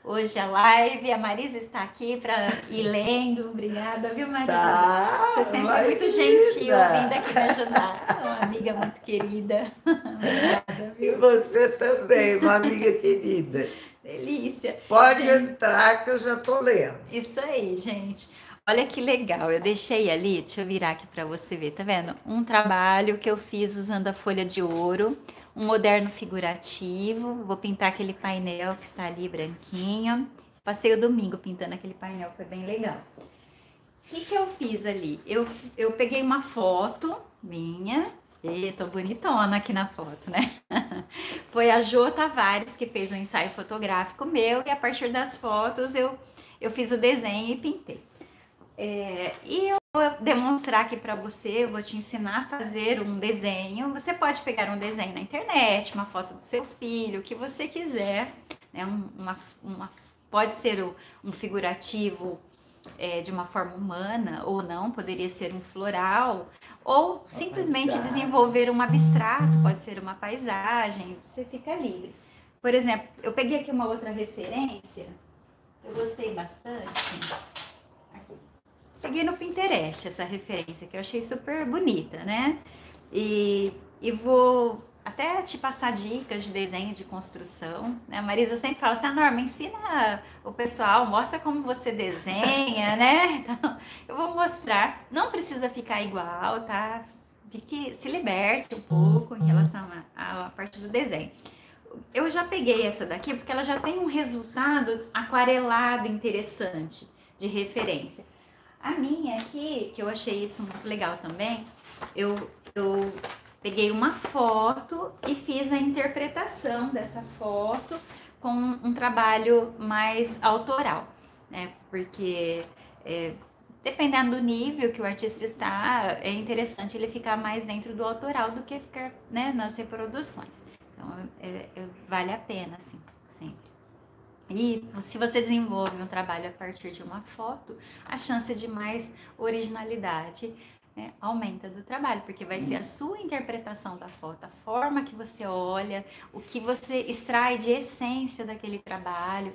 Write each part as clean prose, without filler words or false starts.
hoje a live. A Marisa está aqui para ir lendo. Obrigada, viu, Marisa? Tá, Você sempre é muito gentil vindo imagina. aqui me ajudar. É uma amiga muito querida. Obrigada, E viu? você também, uma amiga querida. Delícia. Pode Gente, entrar que eu já estou lendo. isso aí, gente. Olha que legal. Eu deixei ali, deixa eu virar aqui para você ver, tá vendo? Um trabalho que eu fiz usando a folha de ouro, um moderno figurativo. Vou pintar aquele painel que está ali branquinho. Passei o domingo pintando aquele painel, foi bem legal. O que eu fiz ali? Eu peguei uma foto minha. E tô bonitona aqui na foto, né? Foi a Jo Tavares que fez um ensaio fotográfico meu e a partir das fotos eu fiz o desenho e pintei. E eu vou demonstrar aqui para você, eu vou te ensinar a fazer um desenho. Você pode pegar um desenho na internet, uma foto do seu filho, o que você quiser. Né? Pode ser um figurativo de uma forma humana ou não, poderia ser um floral, ou Uma simplesmente paisagem. desenvolver um abstrato, pode ser uma paisagem, você fica livre. Por exemplo, eu peguei aqui uma outra referência, eu gostei bastante. Aqui. Peguei no Pinterest essa referência, que eu achei super bonita, né? E vou até te passar dicas de desenho de construção, né? A Marisa sempre fala assim, Norma, ensina o pessoal, mostra como você desenha, né? Então, eu vou mostrar, não precisa ficar igual, tá? Se liberte um pouco em relação à parte do desenho. Eu já peguei essa daqui porque ela já tem um resultado aquarelado interessante de referência. A minha aqui, que eu achei isso muito legal também, eu peguei uma foto e fiz a interpretação dessa foto com um trabalho mais autoral, né? Porque dependendo do nível que o artista está, é interessante ele ficar mais dentro do autoral do que ficar, né, nas reproduções. Então, vale a pena, assim, sempre. E se você desenvolve um trabalho a partir de uma foto, a chance de mais originalidade, né, aumenta do trabalho, porque vai ser a sua interpretação da foto, a forma que você olha, o que você extrai de essência daquele trabalho,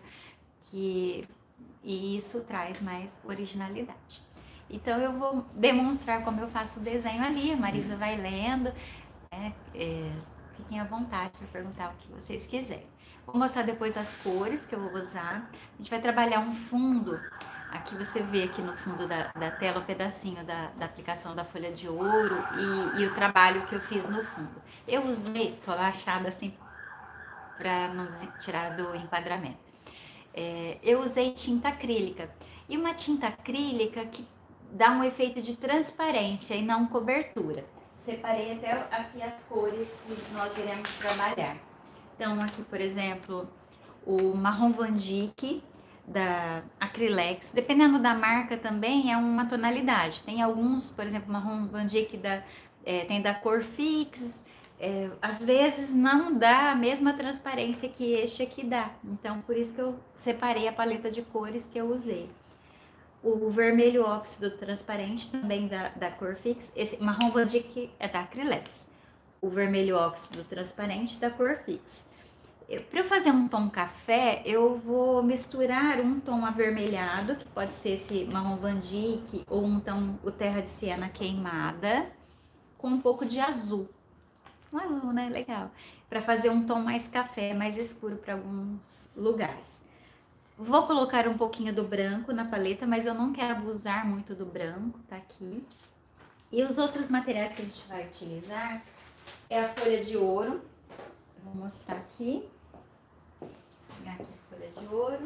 e isso traz mais originalidade. Então eu vou demonstrar como eu faço o desenho ali, a Marisa vai lendo, né? Fiquem à vontade para perguntar o que vocês quiserem. Vou mostrar depois as cores que eu vou usar. A gente vai trabalhar um fundo. Aqui você vê aqui no fundo da tela o pedacinho da aplicação da folha de ouro e o trabalho que eu fiz no fundo. Eu usei, tô abaixada assim para não tirar do enquadramento. Eu usei tinta acrílica. E uma tinta acrílica que dá um efeito de transparência e não cobertura. Separei até aqui as cores que nós iremos trabalhar. Então, aqui, por exemplo, o marrom Van Dyck da Acrylex. Dependendo da marca também, é uma tonalidade. Tem alguns, por exemplo, marrom Van Dyck tem da cor Fix. Às vezes não dá a mesma transparência que este aqui dá. Então, por isso que eu separei a paleta de cores que eu usei. O vermelho óxido transparente também da cor Fix. Esse marrom Van Dyck é da Acrylex. O vermelho óxido transparente da cor Fix. Para eu fazer um tom café, eu vou misturar um tom avermelhado, que pode ser esse marrom Van Dyck, ou então o terra de siena queimada, com um pouco de azul. Um azul, né? Legal. Para fazer um tom mais café, mais escuro para alguns lugares. Vou colocar um pouquinho do branco na paleta, mas eu não quero abusar muito do branco, tá aqui. E os outros materiais que a gente vai utilizar é a folha de ouro. Vou mostrar aqui. Vou pegar aqui a folha de ouro.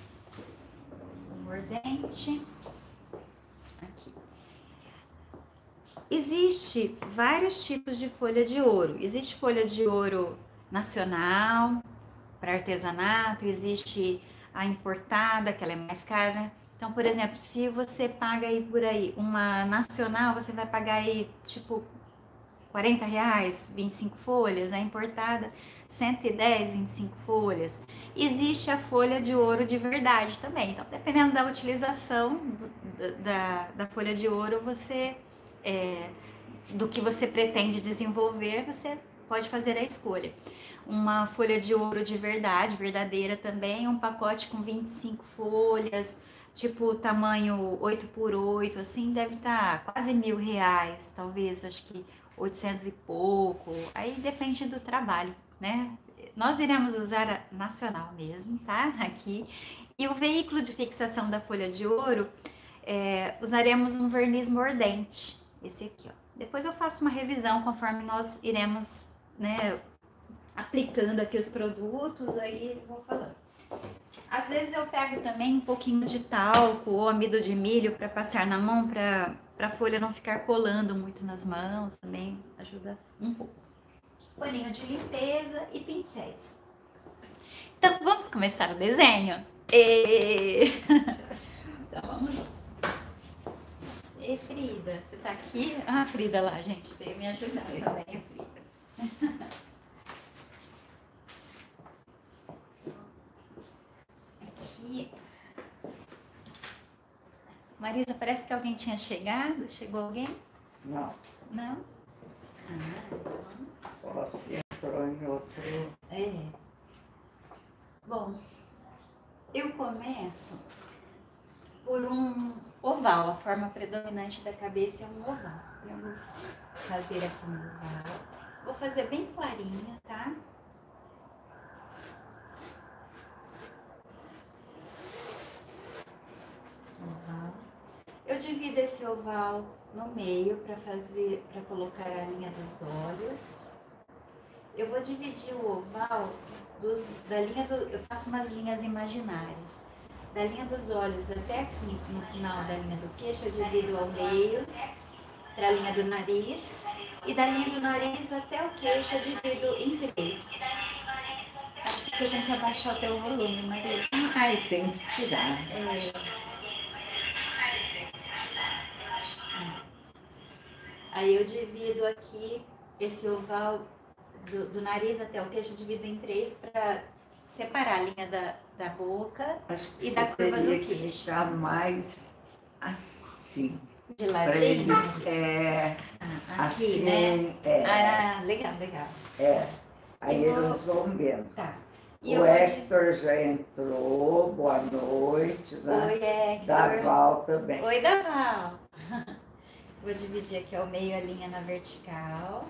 O mordente. Aqui. Existe vários tipos de folha de ouro. Existe folha de ouro nacional, para artesanato, existe a importada, que ela é mais cara. Então, por exemplo, se você paga aí por aí uma nacional, você vai pagar aí tipo R$ 40, 25 folhas, a importada 110, 25 folhas. Existe a folha de ouro de verdade também. Então, dependendo da utilização da folha de ouro, do que você pretende desenvolver, você pode fazer a escolha. Uma folha de ouro de verdade, verdadeira também, um pacote com 25 folhas, tipo tamanho 8x8, assim, deve estar quase R$ 1.000, talvez, acho que 800 e pouco, aí depende do trabalho, né? Nós iremos usar a nacional mesmo, tá? Aqui. E o veículo de fixação da folha de ouro, usaremos um verniz mordente, esse aqui, ó. Depois eu faço uma revisão conforme nós iremos, né, aplicando aqui os produtos, aí eu vou falando. Às vezes eu pego também um pouquinho de talco ou amido de milho para passar na mão, para a folha não ficar colando muito nas mãos, também ajuda um pouco. Paninho de limpeza e pincéis. Então vamos começar o desenho? Então vamos lá. Ei, Frida, você tá aqui? Ah, a Frida lá, gente, veio me ajudar também, a Frida. Aqui. Marisa, parece que alguém tinha chegado. Chegou alguém? Não. Não? Só se entrou em outro. Bom, eu começo por um oval. A forma predominante da cabeça é um oval. Então, eu vou fazer aqui um oval. Vou fazer bem clarinha, tá? Oval. Eu divido esse oval no meio para colocar a linha dos olhos. Eu vou dividir o oval eu faço umas linhas imaginárias. Da linha dos olhos até aqui no final da linha do queixo, eu divido ao meio para a linha do nariz. E da linha do nariz até o queixo, eu divido em 3. Acho que você tem que abaixar o teu volume, Maria. Ai, tem que tirar. Aí eu divido aqui esse oval do nariz até o queixo, eu divido em 3 para separar a linha da boca. Acho que e você da curva do teria que queixo. ficar mais assim. De Pra ladinho? ele, Aqui, assim, né? é. Legal, legal. Aí Eu vou- eles vão vendo. Tá. O Hector já entrou, boa noite, né? Oi, Hector. Daval também. Oi, Daval. Vou dividir aqui ao meio a linha na vertical.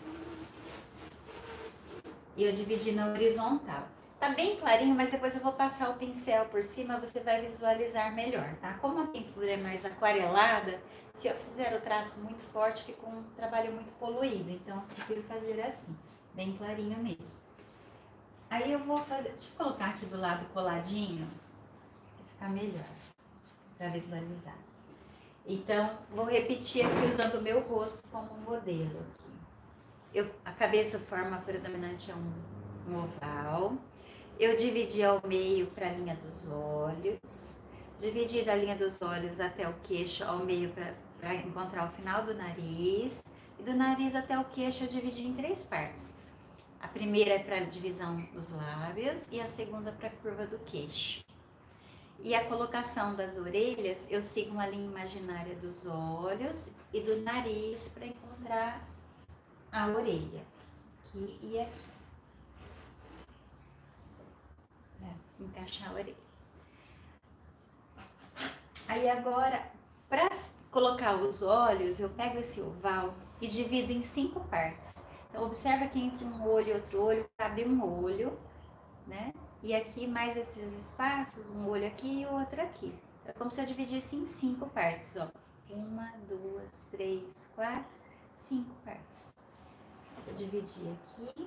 E eu dividi na horizontal. Tá bem clarinho, mas depois eu vou passar o pincel por cima, você vai visualizar melhor, tá? Como a pintura é mais aquarelada, se eu fizer o traço muito forte, fica um trabalho muito poluído. Então, eu prefiro fazer assim, bem clarinho mesmo. Aí eu vou fazer... Deixa eu colocar aqui do lado coladinho, pra ficar melhor, pra visualizar. Então, vou repetir aqui usando o meu rosto como um modelo. A cabeça forma predominante é um oval. Eu dividi ao meio para a linha dos olhos. Dividi da linha dos olhos até o queixo ao meio para encontrar o final do nariz. E do nariz até o queixo eu dividi em 3 partes. A primeira é para a divisão dos lábios e a segunda para a curva do queixo. E a colocação das orelhas, eu sigo uma linha imaginária dos olhos e do nariz para encontrar a orelha, aqui e aqui, para encaixar a orelha. Aí agora, para colocar os olhos, eu pego esse oval e divido em 5 partes. Então, observa que entre um olho e outro olho, cabe um olho, né? E aqui mais esses espaços, um olho aqui e o outro aqui. É como se eu dividisse em 5 partes, ó. 1, 2, 3, 4, 5 partes. Vou dividir aqui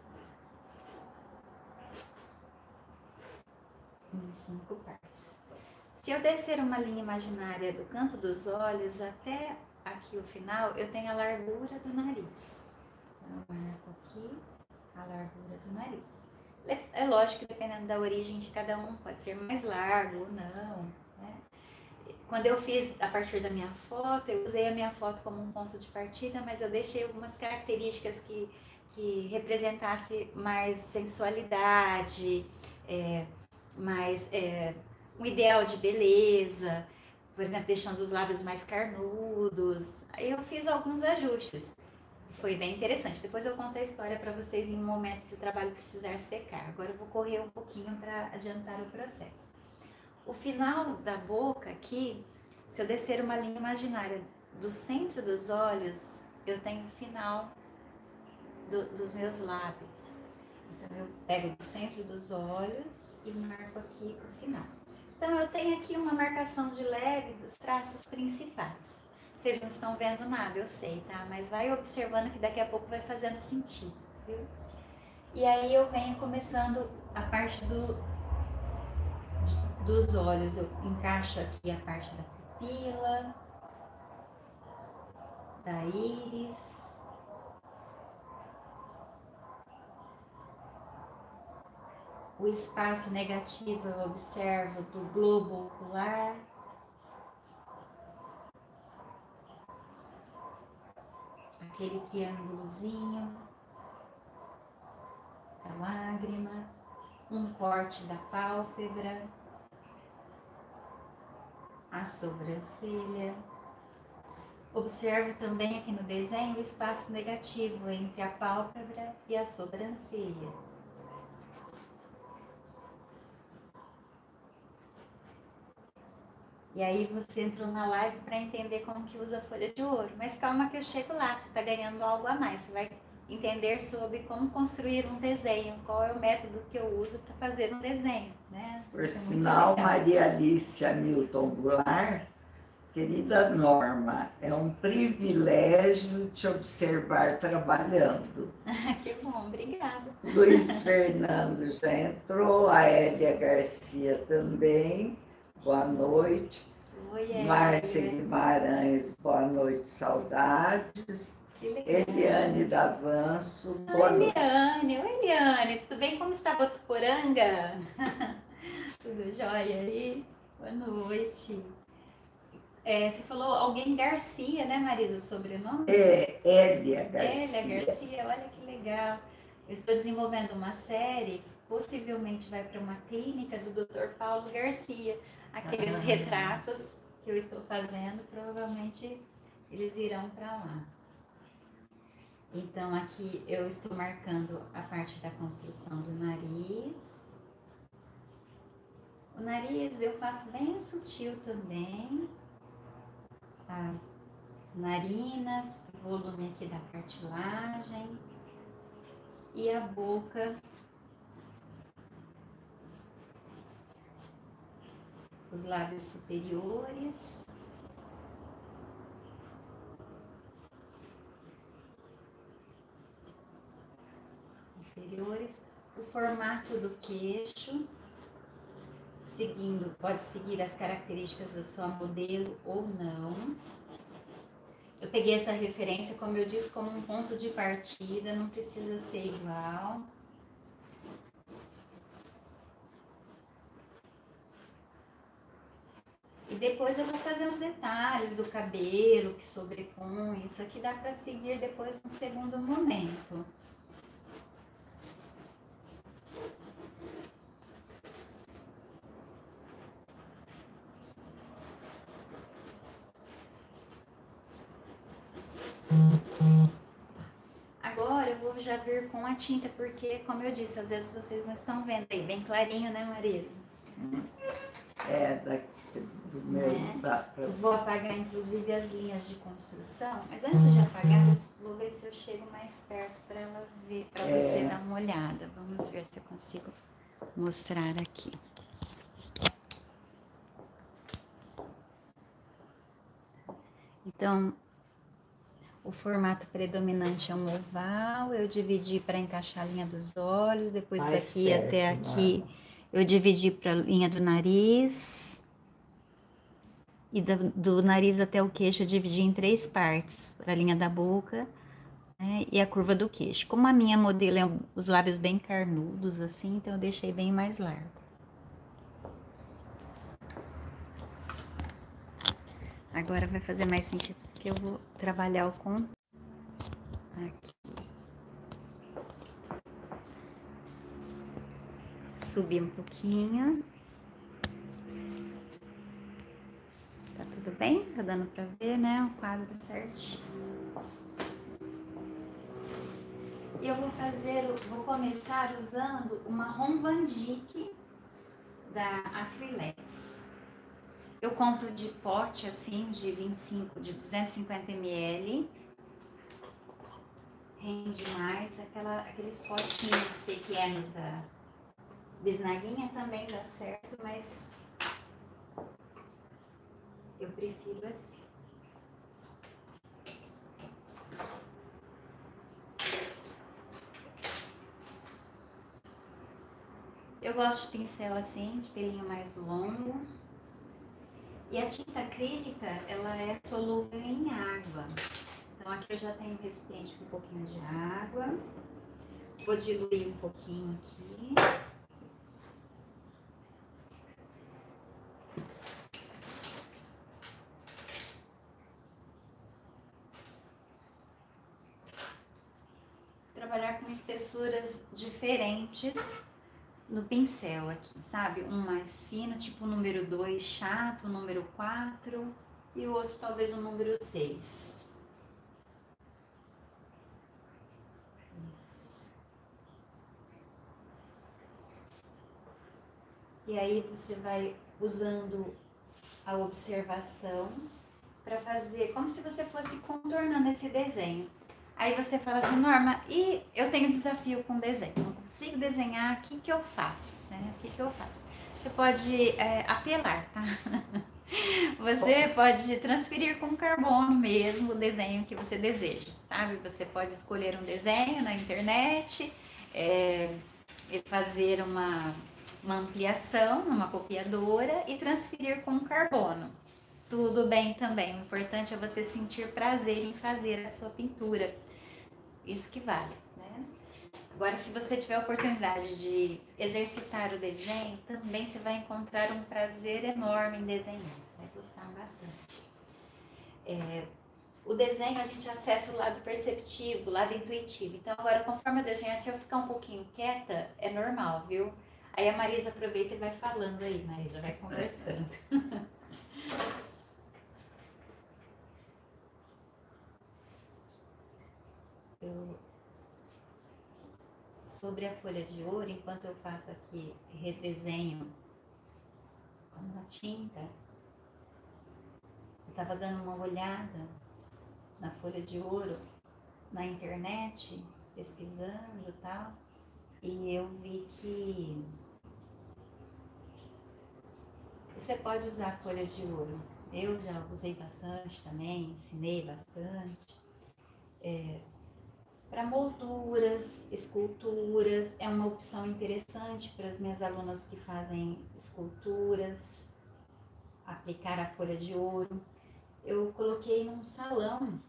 em 5 partes. Se eu descer uma linha imaginária do canto dos olhos até aqui o final, eu tenho a largura do nariz. Então, eu marco aqui a largura do nariz. É lógico que dependendo da origem de cada um, pode ser mais largo ou não, né? Quando eu fiz a partir da minha foto, eu usei a minha foto como um ponto de partida, mas eu deixei algumas características que representasse mais sensualidade, um ideal de beleza, por exemplo, deixando os lábios mais carnudos. Aí eu fiz alguns ajustes. foi bem interessante. Depois eu conto a história para vocês em um momento que o trabalho precisar secar. Agora eu vou correr um pouquinho para adiantar o processo. O final da boca aqui, se eu descer uma linha imaginária do centro dos olhos, eu tenho o final dos meus lábios. Então eu pego do centro dos olhos e marco aqui o final. Então eu tenho aqui uma marcação de leve dos traços principais. Vocês não estão vendo nada, eu sei, tá? Mas vai observando que daqui a pouco vai fazendo sentido, viu? E aí eu venho começando a parte dos olhos. Eu encaixo aqui a parte da pupila, da íris. O espaço negativo eu observo do globo ocular. Aquele triângulozinho da lágrima, um corte da pálpebra, a sobrancelha. Observo também aqui no desenho o espaço negativo entre a pálpebra e a sobrancelha. E aí você entrou na live para entender como que usa a folha de ouro. Mas calma que eu chego lá, você está ganhando algo a mais. Você vai entender sobre como construir um desenho, qual é o método que eu uso para fazer um desenho, né? Por sinal, Maria Alice Hamilton Goulart, querida Norma, é um privilégio te observar trabalhando. Que bom, obrigada. Luiz Fernando já entrou, a Hélia Garcia também. Boa noite. Oi, Márcia Guimarães, boa noite, saudades. Eliane Davanço, boa noite. Oi, Eliane, tudo bem? Como está Botuporanga? Tudo jóia aí? Boa noite. Você falou alguém Garcia, né, Marisa, sobrenome? Hélia Garcia. Hélia Garcia, olha que legal. Eu estou desenvolvendo uma série, possivelmente vai para uma clínica do Dr. Paulo Garcia. Aqueles retratos que eu estou fazendo, provavelmente eles irão para lá. Então aqui eu estou marcando a parte da construção do nariz. O nariz eu faço bem sutil também. As narinas, o volume aqui da cartilagem. E a boca. Os lábios superiores. Inferiores. O formato do queixo. Seguindo, pode seguir as características da sua modelo ou não. Eu peguei essa referência, como eu disse, como um ponto de partida, não precisa ser igual. E depois eu vou fazer os detalhes do cabelo que sobrepõe. Isso aqui dá para seguir depois no segundo momento. Agora eu vou já vir com a tinta, porque, como eu disse, às vezes vocês não estão vendo aí, bem clarinho, né, Marisa? Do meu... Eu vou apagar, inclusive, as linhas de construção, mas antes de apagar, eu vou ver se eu chego mais perto para ela ver, para você dar uma olhada. Vamos ver se eu consigo mostrar aqui. Então, o formato predominante é um oval, eu dividi para encaixar a linha dos olhos, depois daqui até aqui eu dividi para a linha do nariz, e do nariz até o queixo eu dividi em 3 partes, para a linha da boca, né, e a curva do queixo. Como a minha modelo é os lábios bem carnudos assim, então eu deixei bem mais largo. Agora vai fazer mais sentido, porque eu vou trabalhar o com aqui. Subir um pouquinho. Tá tudo bem? Tá dando pra ver, né? O quadro certinho. E eu vou começar usando o marrom Van Dyck da Acrylex. Eu compro de pote assim, de 250 ml. Rende mais, aqueles potinhos pequenos da bisnaguinha também dá certo, mas eu prefiro assim. Eu gosto de pincel assim, de pelinho mais longo. E a tinta acrílica, ela é solúvel em água. Então aqui eu já tenho um recipiente com um pouquinho de água. Vou diluir um pouquinho aqui. Trabalhar com espessuras diferentes no pincel aqui, sabe? Um mais fino, tipo o número 2 chato, o número 4 e o outro talvez o número 6. Isso. E aí você vai usando a observação para fazer como se você fosse contornando esse desenho. Aí você fala assim, Norma, e eu tenho desafio com desenho, não consigo desenhar, o que que eu faço? Né? O que que eu faço? Você pode apelar, tá? Você pode transferir com carbono mesmo o desenho que você deseja, sabe? Você pode escolher um desenho na internet, e fazer uma ampliação numa copiadora e transferir com carbono. Tudo bem também, o importante é você sentir prazer em fazer a sua pintura. Isso que vale, né? Agora, se você tiver a oportunidade de exercitar o desenho, também você vai encontrar um prazer enorme em desenhar, vai gostar bastante. O desenho a gente acessa o lado perceptivo, o lado intuitivo. Então, agora, conforme eu desenhar, se eu ficar um pouquinho quieta, é normal, viu? Aí a Marisa aproveita e vai falando aí, Marisa, vai conversando. Sobre a folha de ouro, enquanto eu faço aqui redesenho com a tinta, eu estava dando uma olhada na folha de ouro na internet, pesquisando e tal, e eu vi que você pode usar folha de ouro. Eu já usei bastante também, ensinei bastante. Para molduras, esculturas, é uma opção interessante para as minhas alunas que fazem esculturas, aplicar a folha de ouro. Eu coloquei num salão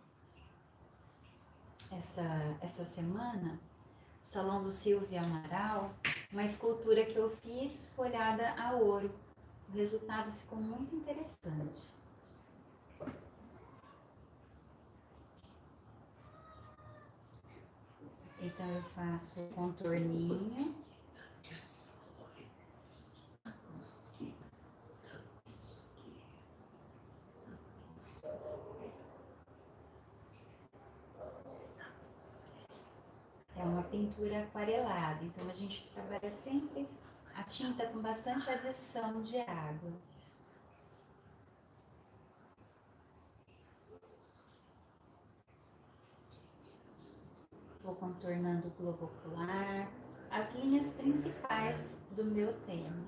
essa semana, salão do Silvio Amaral, uma escultura que eu fiz folhada a ouro. O resultado ficou muito interessante. Então eu faço o contorninho. É uma pintura aquarelada, então a gente trabalha sempre a tinta com bastante adição de água. Vou contornando o globo ocular, as linhas principais do meu tema.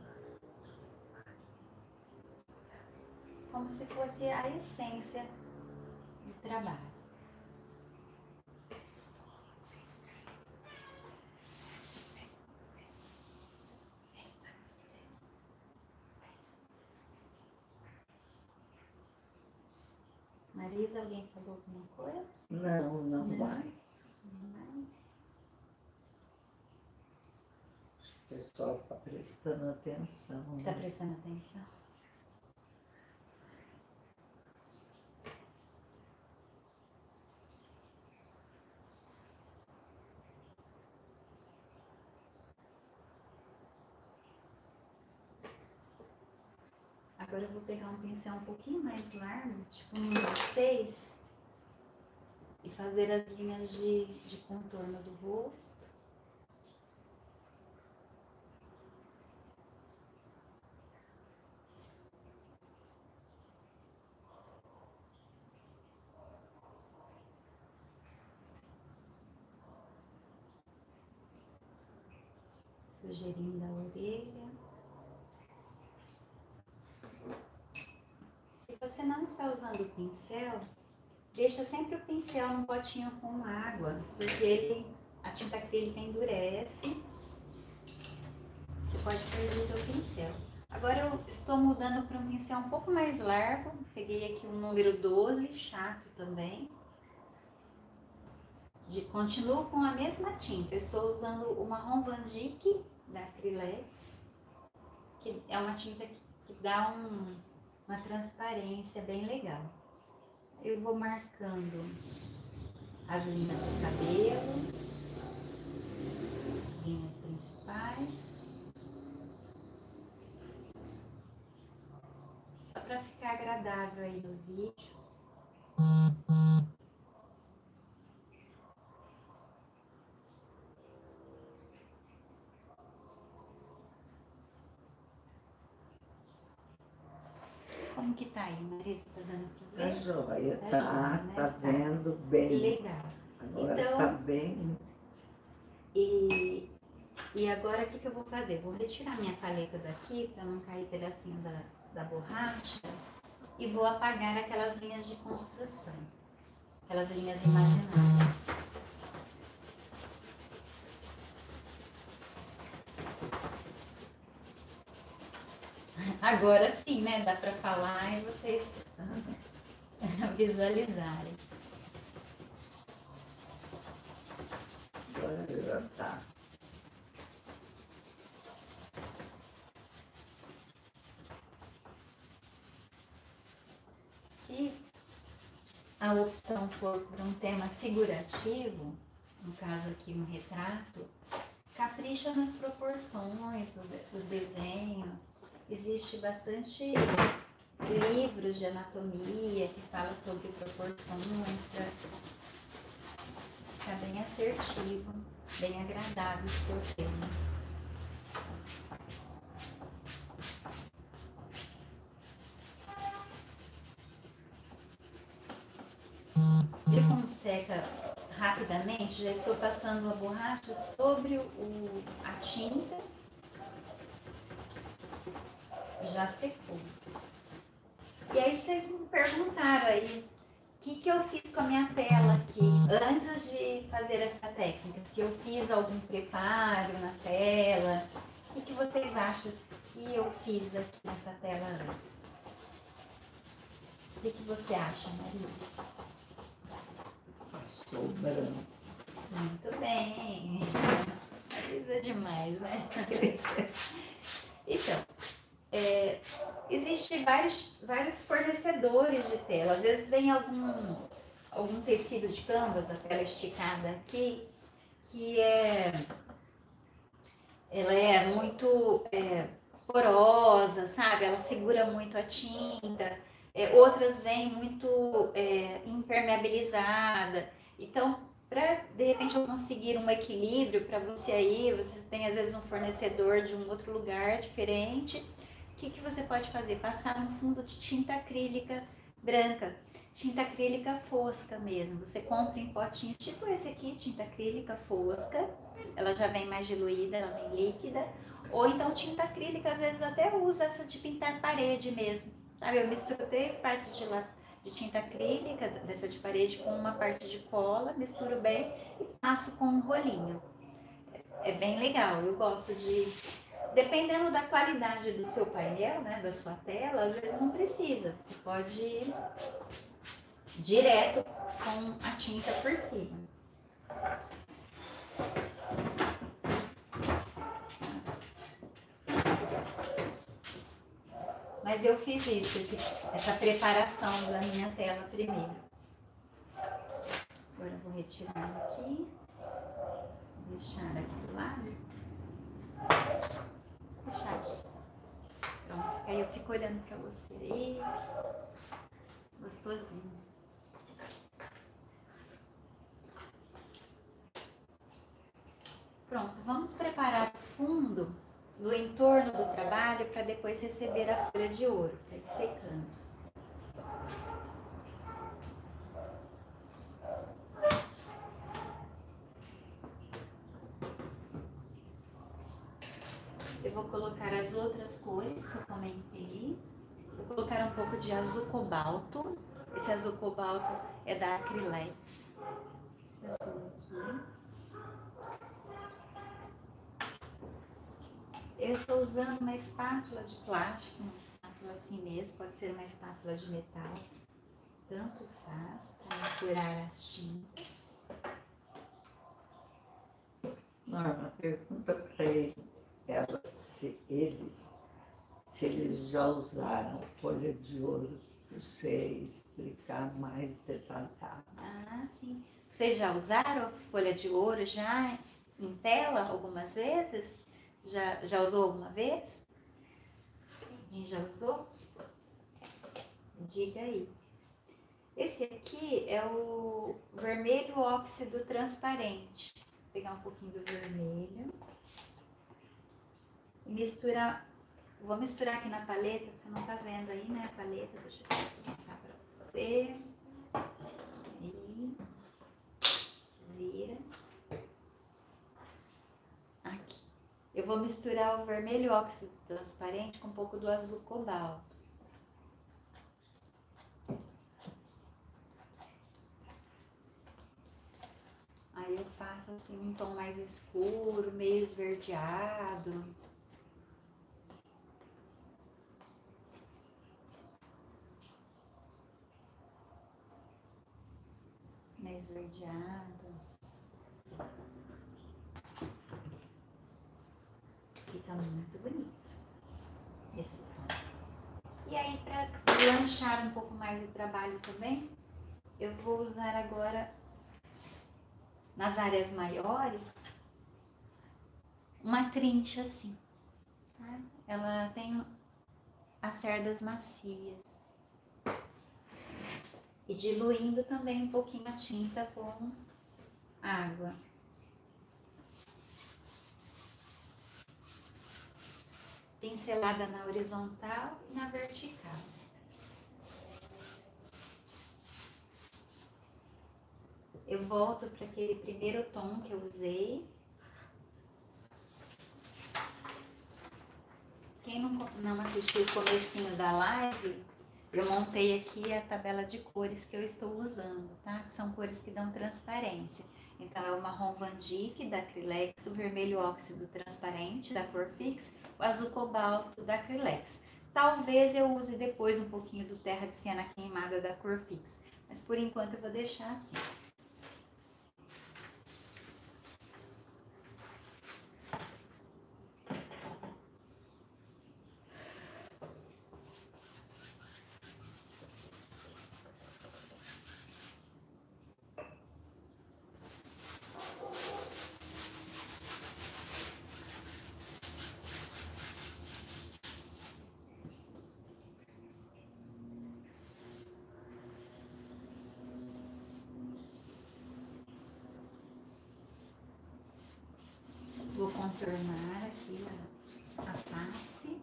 Como se fosse a essência do trabalho. Marisa, alguém falou alguma coisa? Não mais. O pessoal está prestando atenção. Está prestando atenção? Agora eu vou pegar um pincel um pouquinho mais largo, tipo um número 6. e fazer as linhas de contorno do rosto. Sugerindo a orelha. Se você não está usando o pincel, deixa sempre o pincel num potinho com água, porque a tinta acrílica endurece. Você pode perder seu pincel. Agora eu estou mudando para um pincel um pouco mais largo. Peguei aqui o número 12, chato também. Continuo com a mesma tinta. Eu estou usando o Marrom Van Dyck da Acrylex, que é uma tinta que dá uma transparência bem legal. Eu vou marcando as linhas do cabelo, as linhas principais, só para ficar agradável aí no vídeo. Como que tá aí, Marisa? Tá dando pra ver? Tá joia, Tá tá, joia, né? tá vendo bem. Que legal. Agora então, tá bem. E agora o que eu vou fazer? Vou retirar minha paleta daqui para não cair pedacinho da borracha e vou apagar aquelas linhas de construção, aquelas linhas imaginárias. Agora sim, né? Dá para falar e vocês visualizarem. Agora já tá. Se a opção for para um tema figurativo, no caso aqui um retrato, capricha nas proporções do desenho. Existe bastante livros de anatomia que falam sobre proporções para ficar bem assertivo, bem agradável o seu tema. Viu como seca rapidamente? Já estou passando a borracha sobre a tinta. Já secou. E aí vocês me perguntaram aí o que eu fiz com a minha tela aqui antes de fazer essa técnica. Se eu fiz algum preparo na tela. O que vocês acham que eu fiz aqui nessa tela antes? O que você acha, Maria? Passou branco. Muito bem. Avisa demais, né? Então, existem vários fornecedores de tela. Às vezes vem algum tecido de canvas, a tela esticada aqui, que ela é muito porosa, sabe? Ela segura muito a tinta. Outras vêm muito impermeabilizada. Então, para de repente eu conseguir um equilíbrio para você aí, você tem às vezes um fornecedor de um outro lugar diferente. O que você pode fazer? Passar um fundo de tinta acrílica branca, tinta acrílica fosca mesmo. Você compra em potinhos tipo esse aqui, tinta acrílica fosca, ela já vem mais diluída, ela vem líquida. Ou então tinta acrílica, às vezes até uso essa de pintar parede mesmo. Sabe, eu misturo 3 partes de tinta acrílica, dessa de parede, com uma parte de cola, misturo bem e passo com um rolinho. É bem legal, eu gosto de... Dependendo da qualidade do seu painel, né, da sua tela, às vezes não precisa. Você pode ir direto com a tinta por cima. Mas eu fiz isso, essa preparação da minha tela primeiro. Agora eu vou retirar aqui. Vou deixar aqui do lado. Vou deixar aqui. Pronto, aí eu fico olhando pra você aí. Gostosinho. Pronto, vamos preparar o fundo do entorno do trabalho para depois receber a folha de ouro, para ir secando. Eu vou colocar as outras cores que eu comentei. Vou colocar um pouco de azul cobalto. Esse azul cobalto é da Acrylex. Esse azul aqui. Eu estou usando uma espátula de plástico, uma espátula assim mesmo, pode ser uma espátula de metal. Tanto faz para misturar as tintas. Norma, pergunta para ela se eles já usaram folha de ouro, para você explicar mais detalhado. Ah, sim. Vocês já usaram folha de ouro já em tela algumas vezes? Já usou alguma vez? Quem já usou? Diga aí. Esse aqui é o vermelho óxido transparente. Vou pegar um pouquinho do vermelho. E misturar. Vou misturar aqui na paleta. Você não tá vendo aí, né, a paleta? Deixa eu mostrar pra você. Aí. Vira. Aqui. Eu vou misturar o vermelho óxido transparente com um pouco do azul cobalto. Aí eu faço assim um tom mais escuro, meio esverdeado. Mais esverdeado. Fica muito bonito esse tom. E aí, para lanchar um pouco mais o trabalho também, eu vou usar agora, nas áreas maiores, uma trincha assim. Tá? Ela tem as cerdas macias. E diluindo também um pouquinho a tinta com água. Pincelada na horizontal e na vertical. Eu volto para aquele primeiro tom que eu usei. Quem não assistiu o comecinho da live, eu montei aqui a tabela de cores que eu estou usando, tá? Que são cores que dão transparência. Então, é o marrom Van Dyck, da Acrylex, o vermelho óxido transparente, da Corfix, o azul cobalto, da Acrylex. Talvez eu use depois um pouquinho do terra de siena queimada, da Corfix, mas por enquanto eu vou deixar assim. Vou contornar aqui a face.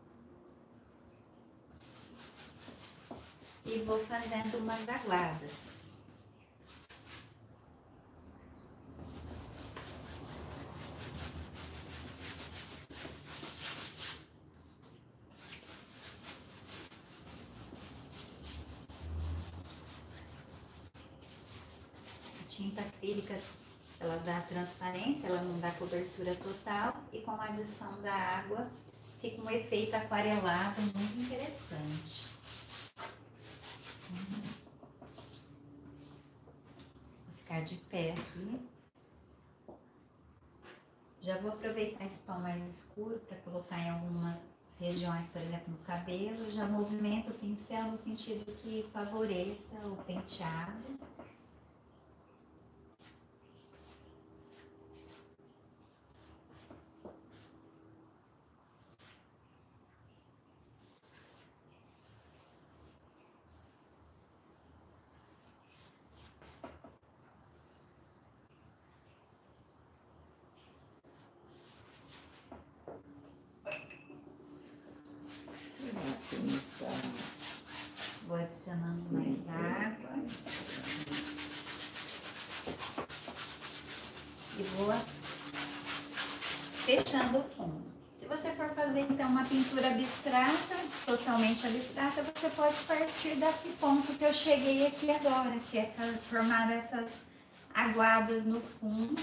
E vou fazendo umas aguadas. A tinta acrílica, ela dá transparência, ela não dá cobertura total, e com a adição da água fica um efeito aquarelado muito interessante. Vou ficar de pé aqui. Já vou aproveitar esse tom mais escuro para colocar em algumas regiões, por exemplo, no cabelo. Já movimento o pincel no sentido que favoreça o penteado. mais água. E vou fechando o fundo. Se você for fazer então uma pintura abstrata, totalmente abstrata, você pode partir desse ponto que eu cheguei aqui agora, que é formar essas aguadas no fundo.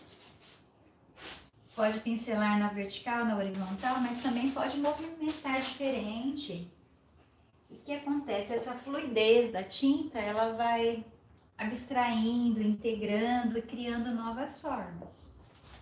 Pode pincelar na vertical, na horizontal, mas também pode movimentar diferente. O que acontece? Essa fluidez da tinta, ela vai abstraindo, integrando e criando novas formas.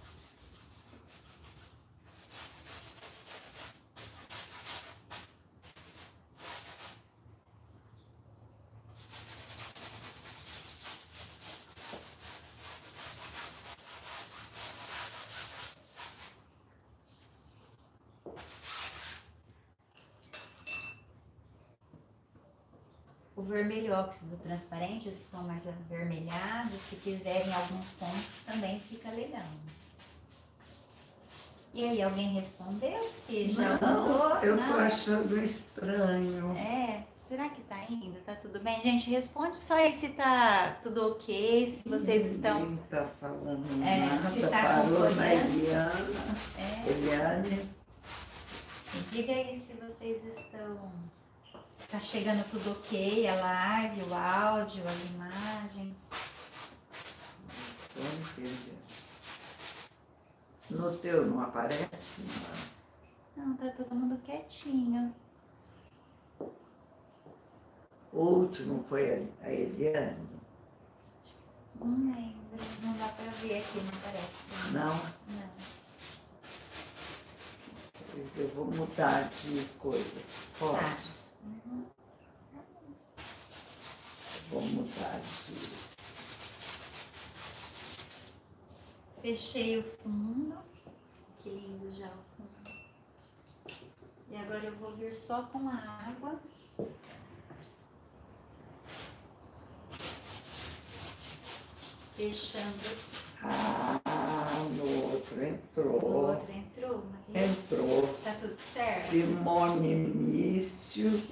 O vermelho óxido transparente, esse tom mais avermelhado, se quiserem alguns pontos, também fica legal. E aí, alguém respondeu? Se já usou? Eu tô achando estranho. É, será que tá indo? Tá tudo bem? Gente, responde só aí se tá tudo ok, se vocês estão... Ninguém tá falando nada, se tá parou na acompanhando. Eliana. Eliane. Diga aí se vocês estão... Se tá chegando tudo ok, a live, o áudio, as imagens. Vamos ver. No teu não aparece? Não, tá todo mundo quietinho. O último foi a Eliane? Não lembro, não dá pra ver aqui, não parece. Não? Não. Pois eu vou mudar de coisa. Pode? Tá. Uhum. Vou mudar de... Fechei o fundo. Que lindo já o fundo. E agora eu vou vir só com a água. Fechando. No outro entrou. O outro entrou, Maria? Entrou. Tá tudo certo? Simone Mício.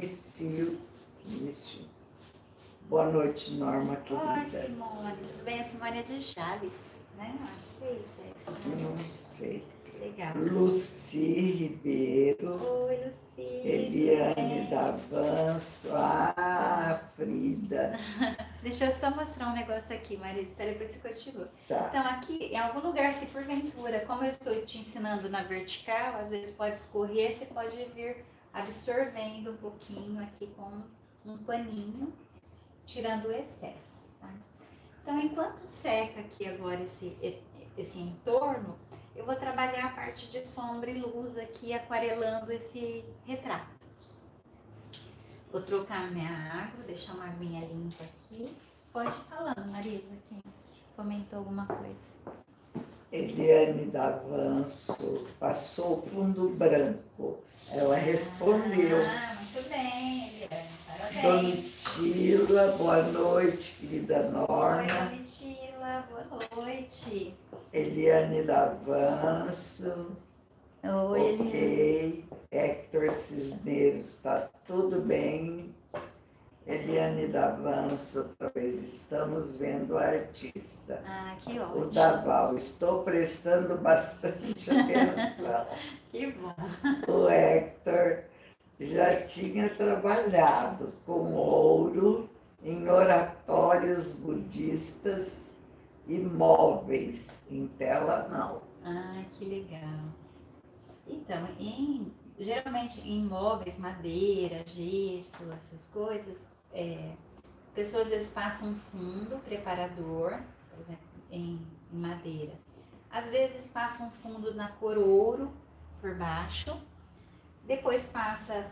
Boa noite, Norma, querida. Oi, Simone. Tudo bem? A Simone é de Jales, né? Acho que é isso. É de Não Jales. sei. Legal. Luci Ribeiro. Oi, Luci. Eliane Davanço. Frida. Deixa eu só mostrar um negócio aqui, Maria. Espera aí, você continua. Tá. Então, aqui, em algum lugar, se porventura, como eu estou te ensinando na vertical, às vezes pode escorrer, você pode vir absorvendo um pouquinho aqui com um paninho, tirando o excesso, tá? Então, enquanto seca aqui agora esse entorno, eu vou trabalhar a parte de sombra e luz aqui, aquarelando esse retrato. Vou trocar minha água, deixar uma aguinha limpa aqui. Pode ir falando, Marisa, quem comentou alguma coisa. Eliane Davanço passou o fundo branco. Ela respondeu. Muito bem, Eliane. Parabéns. Domitila, boa noite, querida Norma. Oi, Domitila, boa noite. Eliane Davanço. Oi, Eliane. Ok. Hector Cisneros, está tudo bem. Eliane Davanço, outra vez, estamos vendo a artista. Que O ótimo. Daval, estou prestando bastante atenção. Que bom. O Hector já tinha trabalhado com ouro em oratórios budistas e móveis, em tela não. Que legal. Então, geralmente em móveis, madeira, gesso, essas coisas, pessoas às vezes passam um fundo preparador, por exemplo, em madeira. Às vezes passa um fundo na cor ouro por baixo, depois passa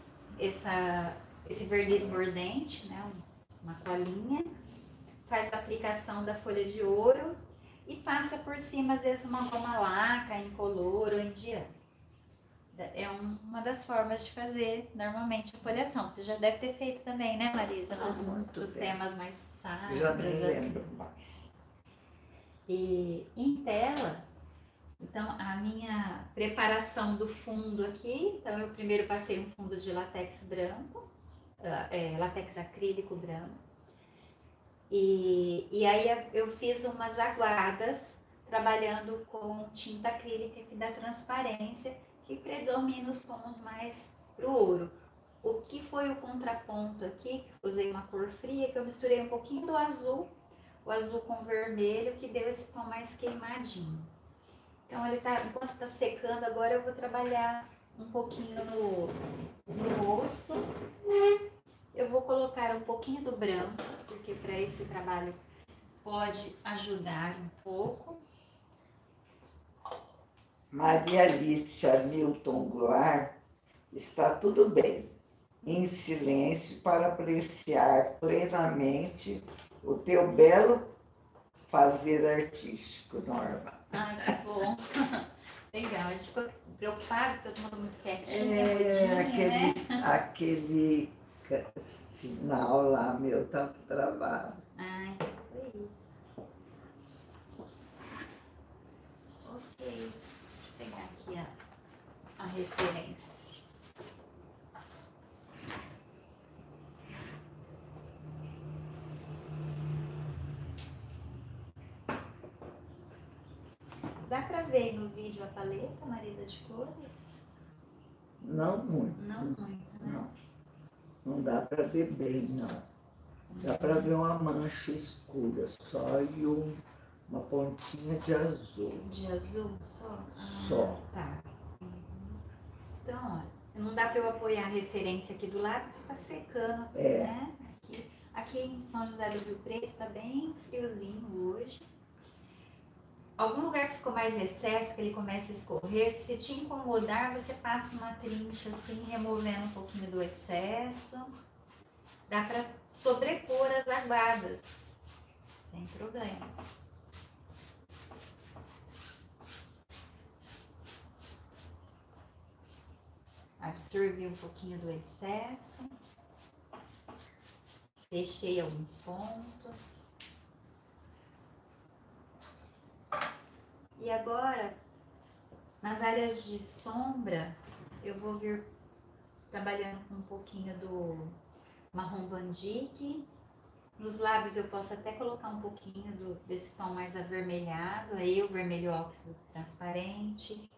esse verniz mordente, né, uma colinha, faz a aplicação da folha de ouro e passa por cima, às vezes, uma goma laca, incolor ou indiana. É uma das formas de fazer, normalmente, a folhação. Você já deve ter feito também, né, Marisa? Os temas mais sacros. Já nem lembro mais. E em tela, então, a minha preparação do fundo aqui, então eu primeiro passei um fundo de látex branco, látex acrílico branco. E aí eu fiz umas aguadas trabalhando com tinta acrílica que dá transparência, que predomina os tons mais pro ouro. O que foi o contraponto aqui, que usei uma cor fria, que eu misturei um pouquinho do azul, o azul com vermelho, que deu esse tom mais queimadinho. Então, enquanto tá secando, agora eu vou trabalhar um pouquinho no rosto. Eu vou colocar um pouquinho do branco, porque para esse trabalho pode ajudar um pouco. Maria Alicia Milton Goulart, está tudo bem, em silêncio para apreciar plenamente o teu belo fazer artístico, Norma. Ai, que bom. Legal, a gente ficou preocupado, todo mundo muito quietinho, aquele sinal lá, meu, tá travado. Ai, foi isso. Ok, deixa eu pegar aqui a referência. Dá pra ver no vídeo a paleta, Marisa, de cores? Não muito. Não muito, né? Não dá pra ver bem, não. Dá pra ver uma mancha escura só e uma pontinha de azul. De azul só? Só. Tá. Então, olha, não dá pra eu apoiar a referência aqui do lado porque tá secando, né? Aqui em São José do Rio Preto tá bem friozinho hoje. Algum lugar que ficou mais excesso, que ele começa a escorrer, se te incomodar, você passa uma trincha assim, removendo um pouquinho do excesso. Dá para sobrepor as aguadas, sem problemas. Absorvi um pouquinho do excesso. Fechei alguns pontos. E agora, nas áreas de sombra, eu vou vir trabalhando com um pouquinho do marrom Van Dyck. Nos lábios eu posso até colocar um pouquinho desse tom mais avermelhado, aí o vermelho óxido transparente.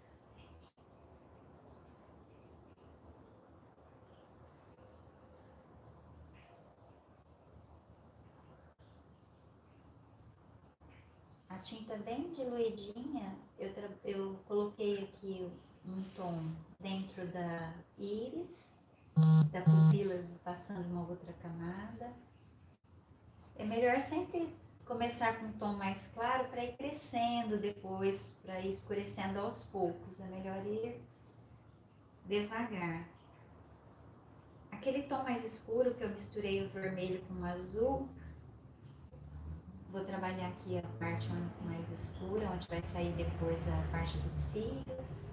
A tinta bem diluidinha, eu coloquei aqui um tom dentro da íris, da pupila, passando uma outra camada. É melhor sempre começar com um tom mais claro para ir crescendo depois, para ir escurecendo aos poucos. É melhor ir devagar. Aquele tom mais escuro que eu misturei o vermelho com o azul, vou trabalhar aqui a parte mais escura, onde vai sair depois a parte dos cílios.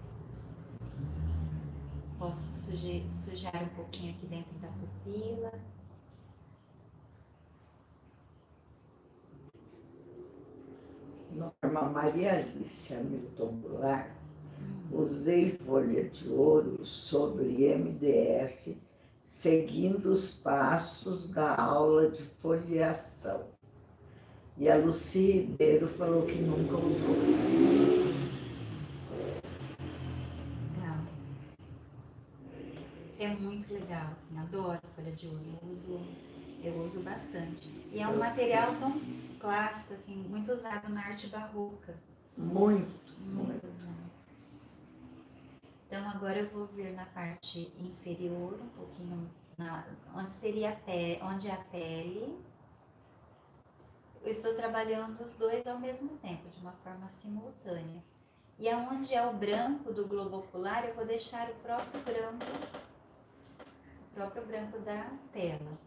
Posso sujar um pouquinho aqui dentro da pupila. Norma, Maria Alicia Milton Goulart, usei folha de ouro sobre MDF, seguindo os passos da aula de folheação. E a Luci Ribeiro falou que nunca usou. Legal. É muito legal, assim, adoro folha de ouro, eu uso bastante. E é um material tão clássico, assim, muito usado na arte barroca. Muito usado. Então agora eu vou vir na parte inferior, um pouquinho, onde seria onde é a pele. Eu estou trabalhando os dois ao mesmo tempo, de uma forma simultânea. E aonde é o branco do globo ocular, eu vou deixar o próprio branco da tela.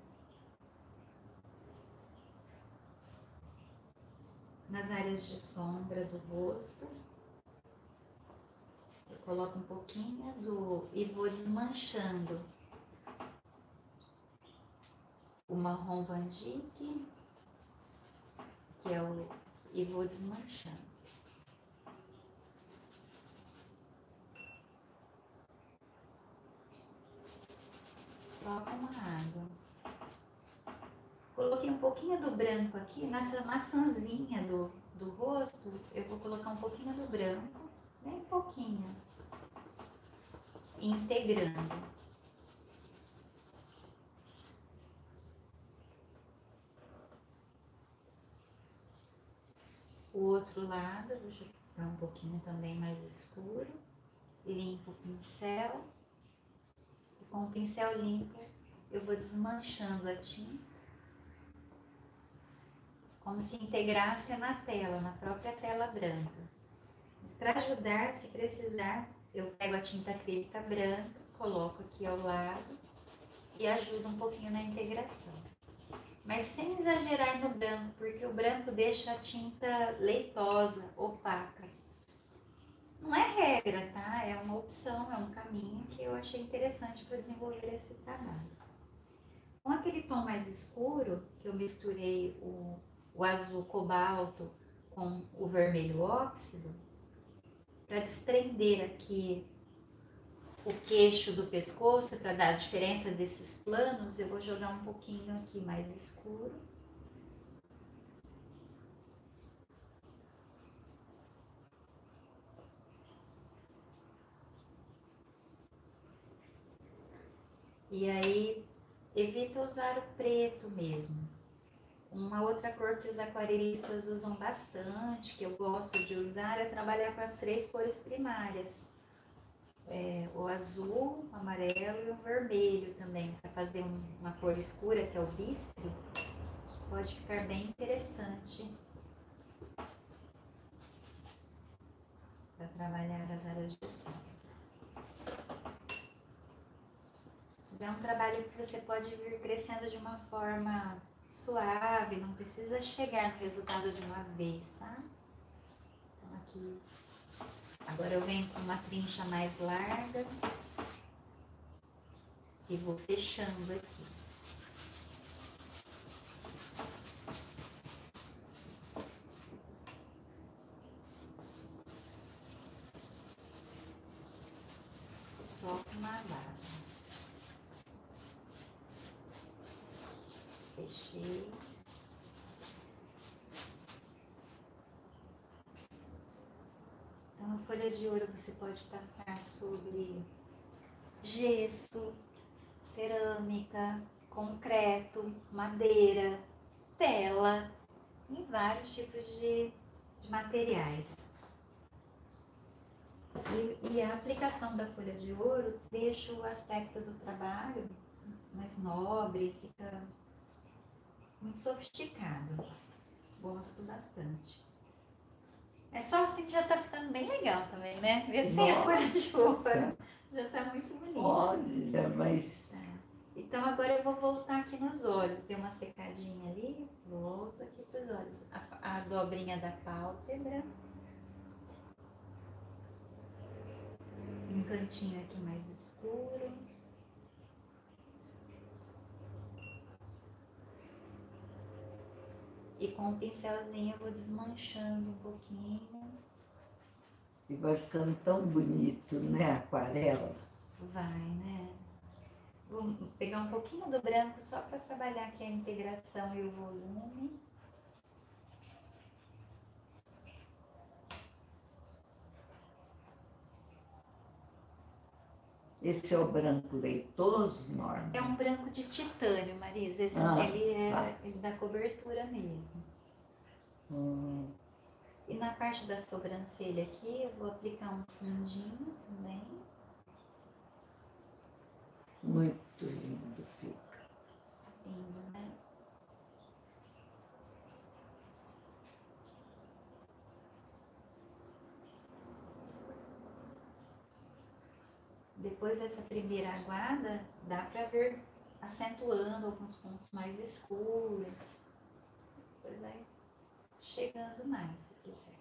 Nas áreas de sombra do rosto, eu coloco um pouquinho e vou desmanchando o marrom Van Dyck, e vou desmanchando. só com a água. Coloquei um pouquinho do branco aqui, nessa maçãzinha do rosto, eu vou colocar um pouquinho do branco, bem pouquinho, integrando. O outro lado, vou jogar um pouquinho também mais escuro, limpo o pincel, e com o pincel limpo eu vou desmanchando a tinta, como se integrasse na tela, na própria tela branca. Mas para ajudar, se precisar, eu pego a tinta acrílica branca, coloco aqui ao lado e ajudo um pouquinho na integração. Mas sem exagerar no branco, porque o branco deixa a tinta leitosa, opaca. Não é regra, tá? É uma opção, é um caminho que eu achei interessante para desenvolver esse trabalho. Com aquele tom mais escuro, que eu misturei o azul cobalto com o vermelho óxido, para desprender aqui o queixo do pescoço, para dar a diferença desses planos, eu vou jogar um pouquinho aqui mais escuro. E aí, evita usar o preto mesmo. Uma outra cor que os aquarelistas usam bastante, que eu gosto de usar, é trabalhar com as 3 cores primárias. O azul, o amarelo e o vermelho também, para fazer uma cor escura, que é o bistre, que pode ficar bem interessante para trabalhar as áreas de sombra. Mas é um trabalho que você pode vir crescendo de uma forma suave, não precisa chegar no resultado de uma vez, tá? Então aqui, agora eu venho com uma trincha mais larga e vou fechando aqui. Só com uma lava. Fechei. Então a folha de ouro você pode passar sobre gesso, cerâmica, concreto, madeira, tela, em vários tipos de materiais. E a aplicação da folha de ouro deixa o aspecto do trabalho mais nobre, fica muito sofisticado. Gosto bastante. É só assim que já tá ficando bem legal também, né? Ver sem a folha de ouro. Já tá muito bonito. Olha, mas... Então agora eu vou voltar aqui nos olhos. Dei uma secadinha ali, volto aqui pros olhos. A dobrinha da pálpebra. Um cantinho aqui mais escuro. E com o pincelzinho eu vou desmanchando um pouquinho. E vai ficando tão bonito, né, a aquarela? Vai, né? Vou pegar um pouquinho do branco só para trabalhar aqui a integração e o volume. Esse é o branco leitoso, Norma? É um branco de titânio, Marisa. Esse, ele dá cobertura mesmo. E na parte da sobrancelha aqui, eu vou aplicar um fundinho também. Muito lindo fica. Lindo, né? Depois dessa primeira aguada, dá para ver acentuando alguns pontos mais escuros. Depois vai chegando mais, se quiser.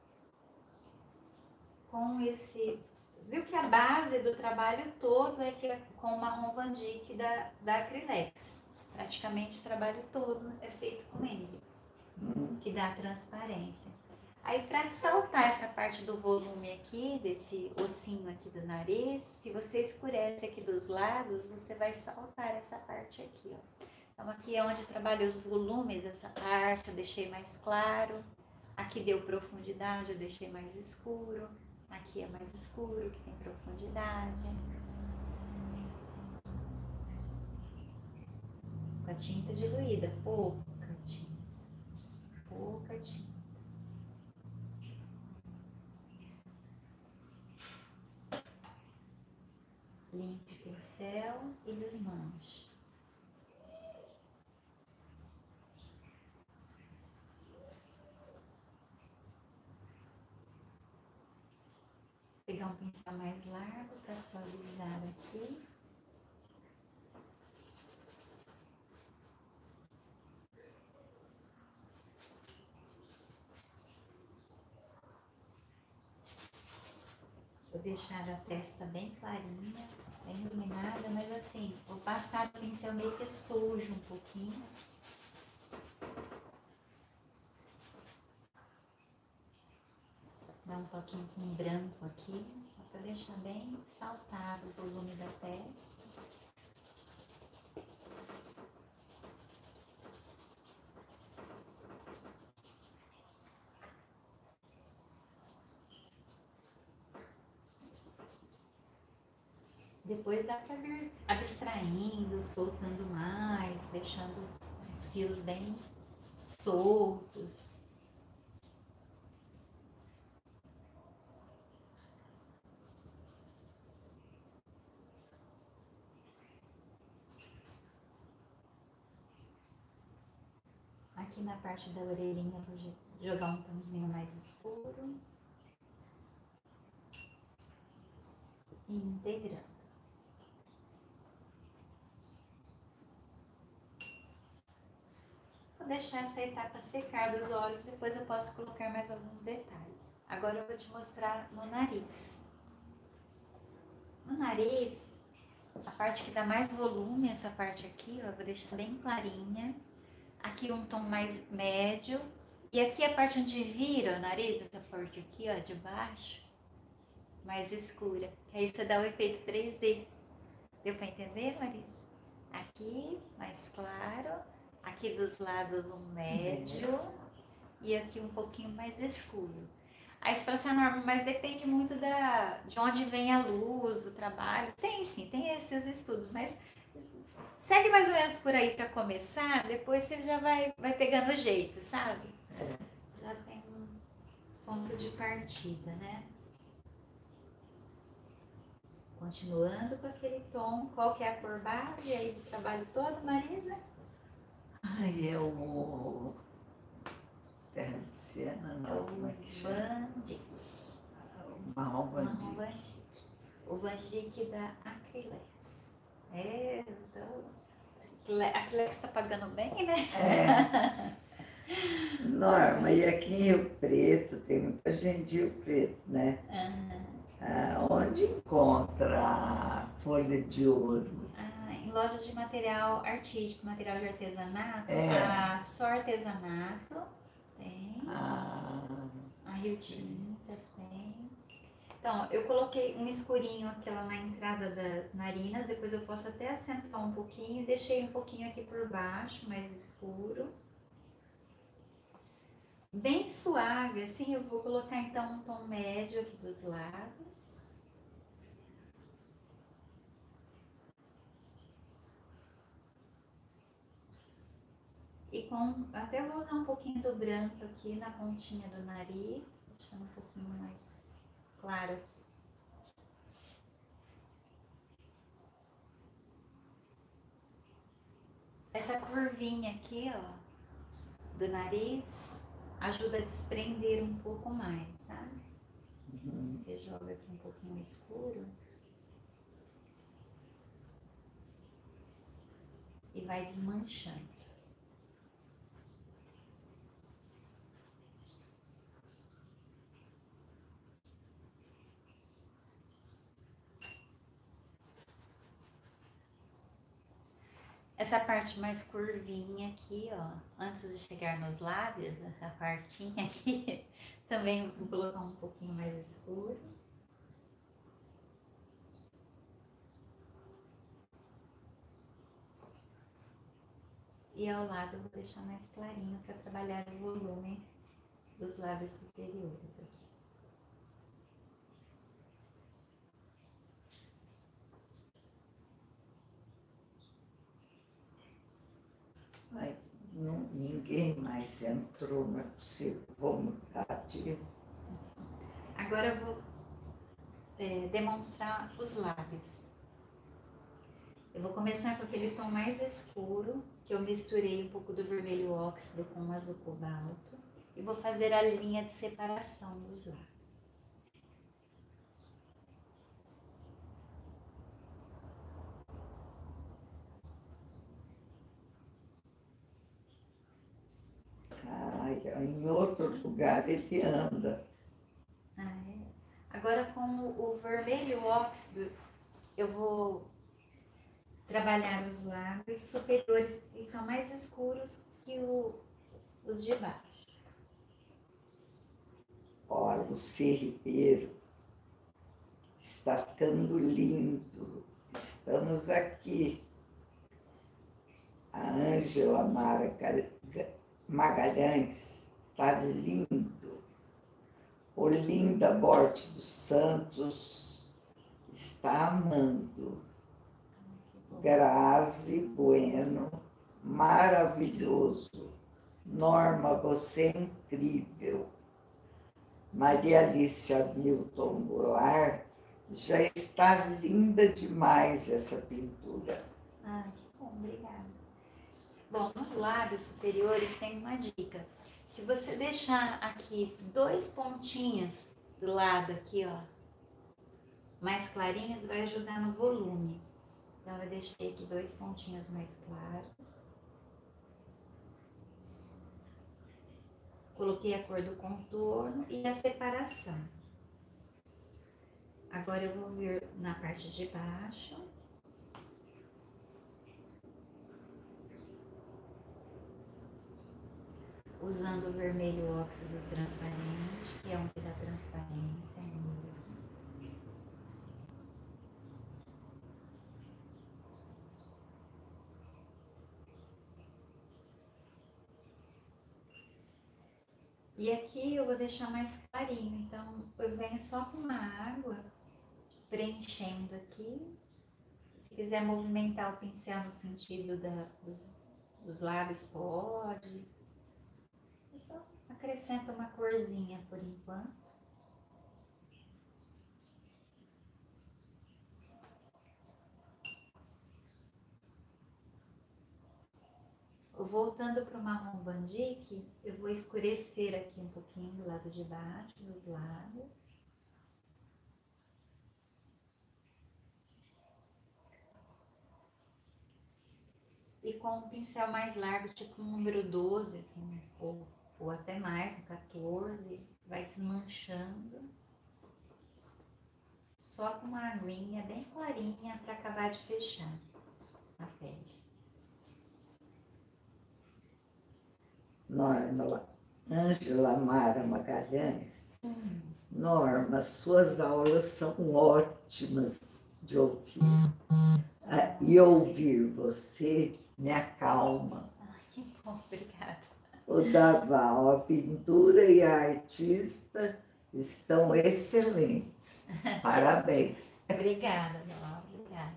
Com esse... Viu que a base do trabalho todo é que é com o marrom Van Dyck da Acrylex. Praticamente o trabalho todo é feito com ele, que dá transparência. Aí para saltar essa parte do volume aqui, desse ossinho aqui do nariz, se você escurece aqui dos lados, você vai saltar essa parte aqui, ó. Então aqui é onde eu trabalhei os volumes, essa parte eu deixei mais claro. Aqui deu profundidade, eu deixei mais escuro. Aqui é mais escuro, que tem profundidade. Com a tinta diluída, pouca tinta. Pouca tinta. Limpe o pincel e desmanche. Pegar um pincel mais largo para suavizar aqui. Vou deixar a testa bem clarinha, bem iluminada, mas assim, vou passar o pincel meio que sujo um pouquinho. Dar um toquinho com branco aqui, só para deixar bem saltado o volume da testa. Depois dá para vir abstraindo, soltando mais, deixando os fios bem soltos. Aqui na parte da orelhinha vou jogar um tomzinho mais escuro. E integrando. Vou deixar essa etapa secar dos olhos, depois eu posso colocar mais alguns detalhes. Agora eu vou te mostrar no nariz. No nariz, a parte que dá mais volume, essa parte aqui, ó, eu vou deixar bem clarinha. Aqui um tom mais médio. E aqui a parte onde vira o nariz, essa parte aqui, ó, de baixo, mais escura. Que aí você dá o efeito 3D. Deu pra entender, Marisa? Aqui, mais claro. Aqui dos lados um médio. E aqui um pouquinho mais escuro. Aí você fala assim, Norma, mas depende muito de onde vem a luz, do trabalho. Tem sim, tem esses estudos, mas segue mais ou menos por aí para começar, depois você já vai pegando o jeito, sabe? Já tem um ponto de partida, né? Continuando com aquele tom, qual que é a cor base aí do trabalho todo, Marisa? Ai, é o Terra de Siena, não, como é que chama? Van Dyck. O Marrom Van Marrom Van Dyck. Dyck. O Van Dyck da Acrylex. É, então... Acrylex tá pagando bem, né? É. Norma, e aqui em Rio Preto, tem muita gente de Rio Preto, né? Onde encontra a folha de ouro? Em loja de material artístico, material de artesanato, É. a Só Artesanato tem, Ah, a Rio Tintas tem. Então, eu coloquei um escurinho aqui lá na entrada das narinas, depois eu posso até acentuar um pouquinho, deixei um pouquinho aqui por baixo, mais escuro. Bem suave, assim, eu vou colocar então um tom médio aqui dos lados. E até vou usar um pouquinho do branco aqui na pontinha do nariz, deixando um pouquinho mais claro aqui. Essa curvinha aqui, ó, do nariz, ajuda a desprender um pouco mais, sabe? Você joga aqui um pouquinho escuro e vai desmanchando. Essa parte mais curvinha aqui, ó, antes de chegar nos lábios, essa partinha aqui, também vou colocar um pouquinho mais escuro. E ao lado eu vou deixar mais clarinho para trabalhar o volume dos lábios superiores aqui. Ai, ninguém mais entrou, não é possível. Vou mudar de... Agora eu vou demonstrar os lábios. Eu vou começar com aquele tom mais escuro, que eu misturei um pouco do vermelho óxido com o azul cobalto. E vou fazer a linha de separação dos lábios. Ai, em outro lugar ele anda. Ah, é. Agora com o vermelho óxido, eu vou trabalhar os lábios superiores, que são mais escuros que os de baixo. Olha, o Ribeiro está ficando lindo. Estamos aqui. A Ângela Magalhães está lindo. Olinda Borte dos Santos está amando. Grazi Bueno, maravilhoso. Norma, você é incrível. Maria Alicia Milton Goulart, já está linda demais essa pintura. Ah, que bom, obrigada. Bom, nos lábios superiores tem uma dica. Se você deixar aqui 2 pontinhos do lado aqui, ó, mais clarinhos, vai ajudar no volume. Então, eu deixei aqui 2 pontinhos mais claros. Coloquei a cor do contorno e a separação. Agora eu vou vir na parte de baixo. Usando o vermelho óxido transparente, que é um que dá transparência mesmo. E aqui eu vou deixar mais clarinho, então eu venho só com uma água preenchendo aqui. Se quiser movimentar o pincel no sentido dos lábios, pode. Eu só acrescento uma corzinha por enquanto. Voltando para o marrom bandique, eu vou escurecer aqui um pouquinho do lado de baixo dos lábios. E com um pincel mais largo, tipo um número 12, assim, ou até mais, um 14, vai desmanchando. Só com uma aguinha bem clarinha para acabar de fechar a pele. Norma, Ângela Mara Magalhães. Norma, suas aulas são ótimas de ouvir. E ouvir você me acalma. Que bom, obrigada. O Daval, a pintura e a artista estão excelentes. Parabéns. Obrigada, Daval, obrigada.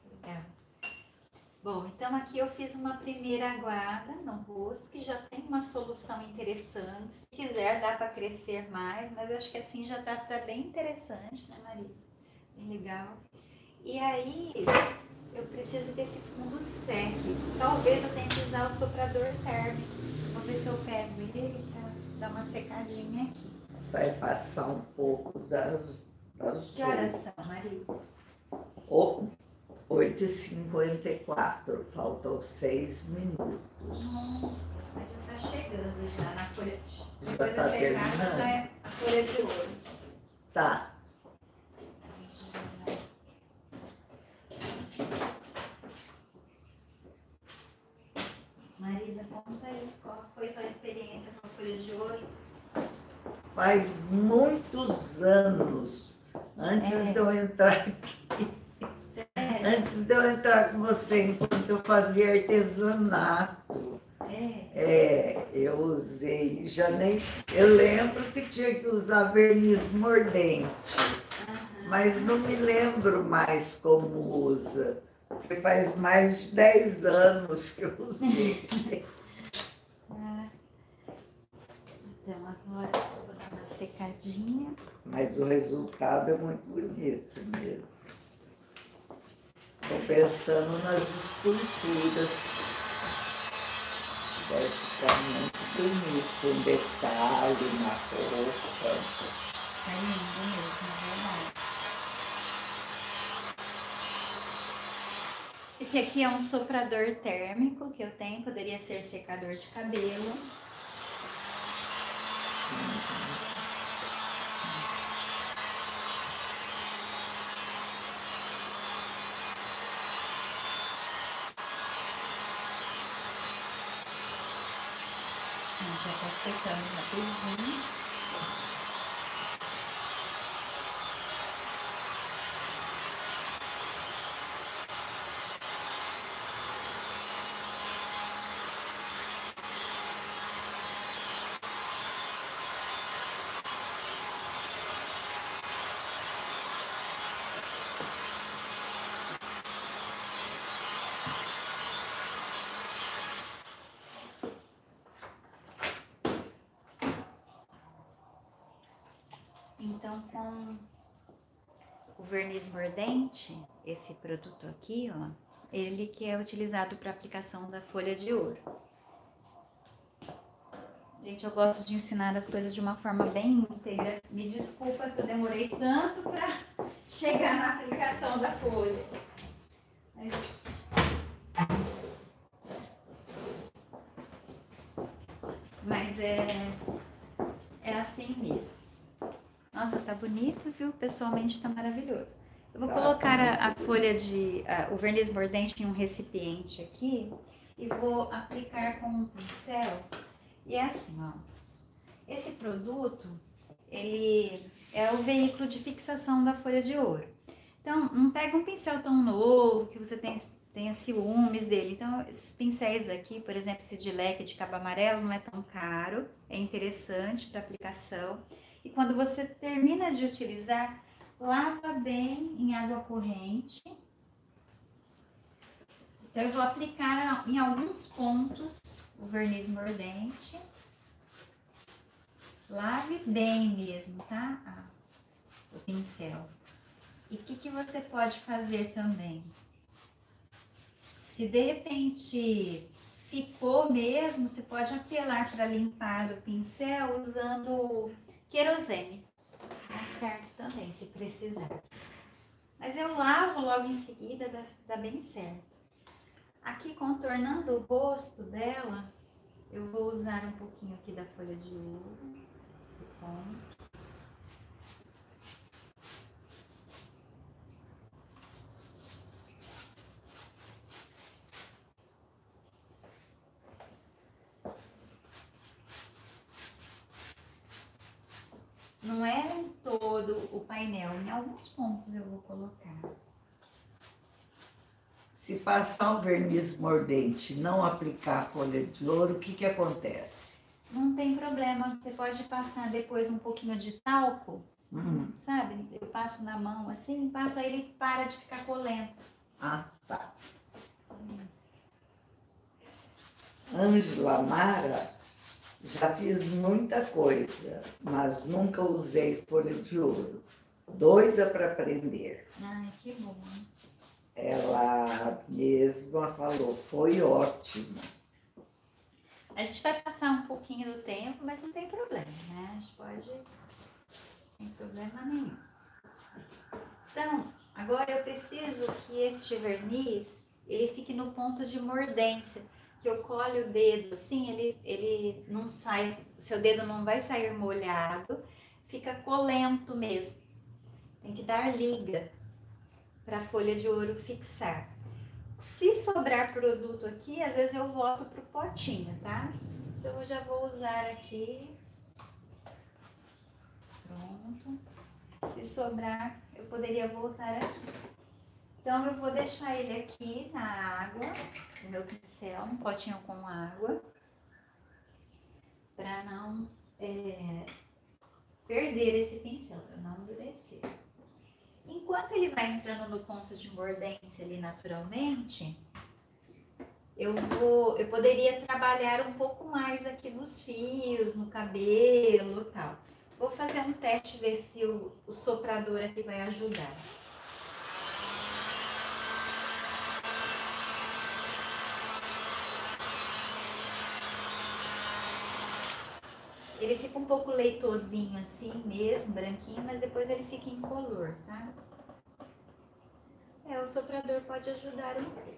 Bom, então aqui eu fiz uma primeira aguada no rosto, que já tem uma solução interessante. Se quiser, dá para crescer mais, mas acho que assim já tá bem interessante, né, Marisa? Bem legal. E aí, eu preciso que esse fundo seque. Talvez eu tenha que usar o soprador térmico. Vou ver se eu pego ele para dar uma secadinha aqui. Vai passar um pouco das Que horas são, Marisa? 8h54, faltam 6 minutos. Nossa, mas já tá chegando já na folha. Já Depois tá da secada terminando? já é a folha de ouro. Tá. Conta aí, qual foi a tua experiência com a folha de ouro? Faz muitos anos, antes de eu entrar aqui, antes de eu entrar com você, enquanto eu fazia artesanato. Eu usei, já nem. Eu lembro que tinha que usar verniz mordente, mas não me lembro mais como usa, porque faz mais de 10 anos que eu usei. Então agora eu vou dar uma secadinha. Mas o resultado é muito bonito mesmo. Estou pensando nas esculturas. Vai ficar muito bonito, um detalhe na roupa. Tá lindo mesmo, é verdade. Esse aqui é um soprador térmico que eu tenho, poderia ser secador de cabelo. Já tá secando rapidinho. Então, com o verniz mordente, esse produto aqui, ó, ele que é utilizado para aplicação da folha de ouro. Gente, eu gosto de ensinar as coisas de uma forma bem íntegra. Me desculpa se eu demorei tanto para chegar na aplicação da folha. Mas é assim mesmo. Nossa, tá bonito, viu? Pessoalmente tá maravilhoso. Eu vou colocar a folha o verniz mordente em um recipiente aqui e vou aplicar com um pincel. E é assim, ó. Esse produto, ele é o veículo de fixação da folha de ouro. Então, não pega um pincel tão novo que você tenha ciúmes dele. Então, esses pincéis aqui, por exemplo, esse de leque de cabo amarelo não é tão caro, é interessante para aplicação. E quando você termina de utilizar, lava bem em água corrente. Então, eu vou aplicar em alguns pontos o verniz mordente. Lave bem mesmo, tá? O pincel. E o que você pode fazer também? Se de repente ficou mesmo, você pode apelar para limpar o pincel usando querosene. Dá certo também, se precisar. Mas eu lavo logo em seguida, dá bem certo. Aqui, contornando o rosto dela, eu vou usar um pouquinho aqui da folha de ouro. Esse ponto. Não é em todo o painel, em alguns pontos eu vou colocar. Se passar o verniz mordente e não aplicar a folha de ouro, o que acontece? Não tem problema, você pode passar depois um pouquinho de talco, sabe? Eu passo na mão assim, passa ele para de ficar colento. Ah, tá. Ângela Mara, já fiz muita coisa, mas nunca usei folha de ouro. Doida para aprender. Ai, que bom. Ela mesma falou, foi ótimo. A gente vai passar um pouquinho do tempo, mas não tem problema, né? A gente pode... Não tem problema nenhum. Então, agora eu preciso que este verniz, ele fique no ponto de mordência. Que eu colho o dedo assim, ele não sai, o seu dedo não vai sair molhado, fica colento mesmo. Tem que dar liga para a folha de ouro fixar. Se sobrar produto aqui, às vezes eu volto pro potinho, tá? Então eu já vou usar aqui. Pronto. Se sobrar, eu poderia voltar aqui. Então eu vou deixar ele aqui na água, no meu pincel, um potinho com água, para não perder esse pincel, para não endurecer. Enquanto ele vai entrando no ponto de mordência ali naturalmente, eu poderia trabalhar um pouco mais aqui nos fios, no cabelo e tal. Vou fazer um teste, ver se o soprador aqui vai ajudar. Ele fica um pouco leitosinho assim mesmo, branquinho, mas depois ele fica incolor, sabe? O soprador pode ajudar um pouco.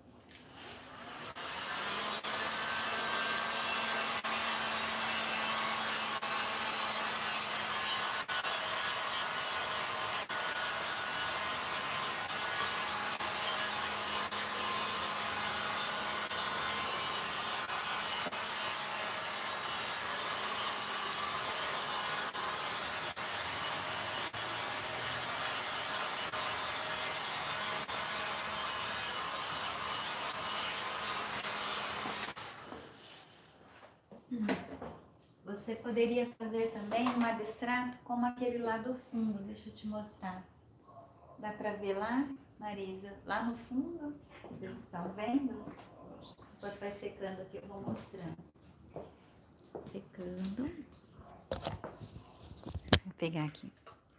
Você poderia fazer também um abstrato como aquele lá do fundo, deixa eu te mostrar. Dá pra ver lá, Marisa? Lá no fundo, vocês estão vendo? Enquanto vai secando aqui, eu vou mostrando. Secando. Vou pegar aqui.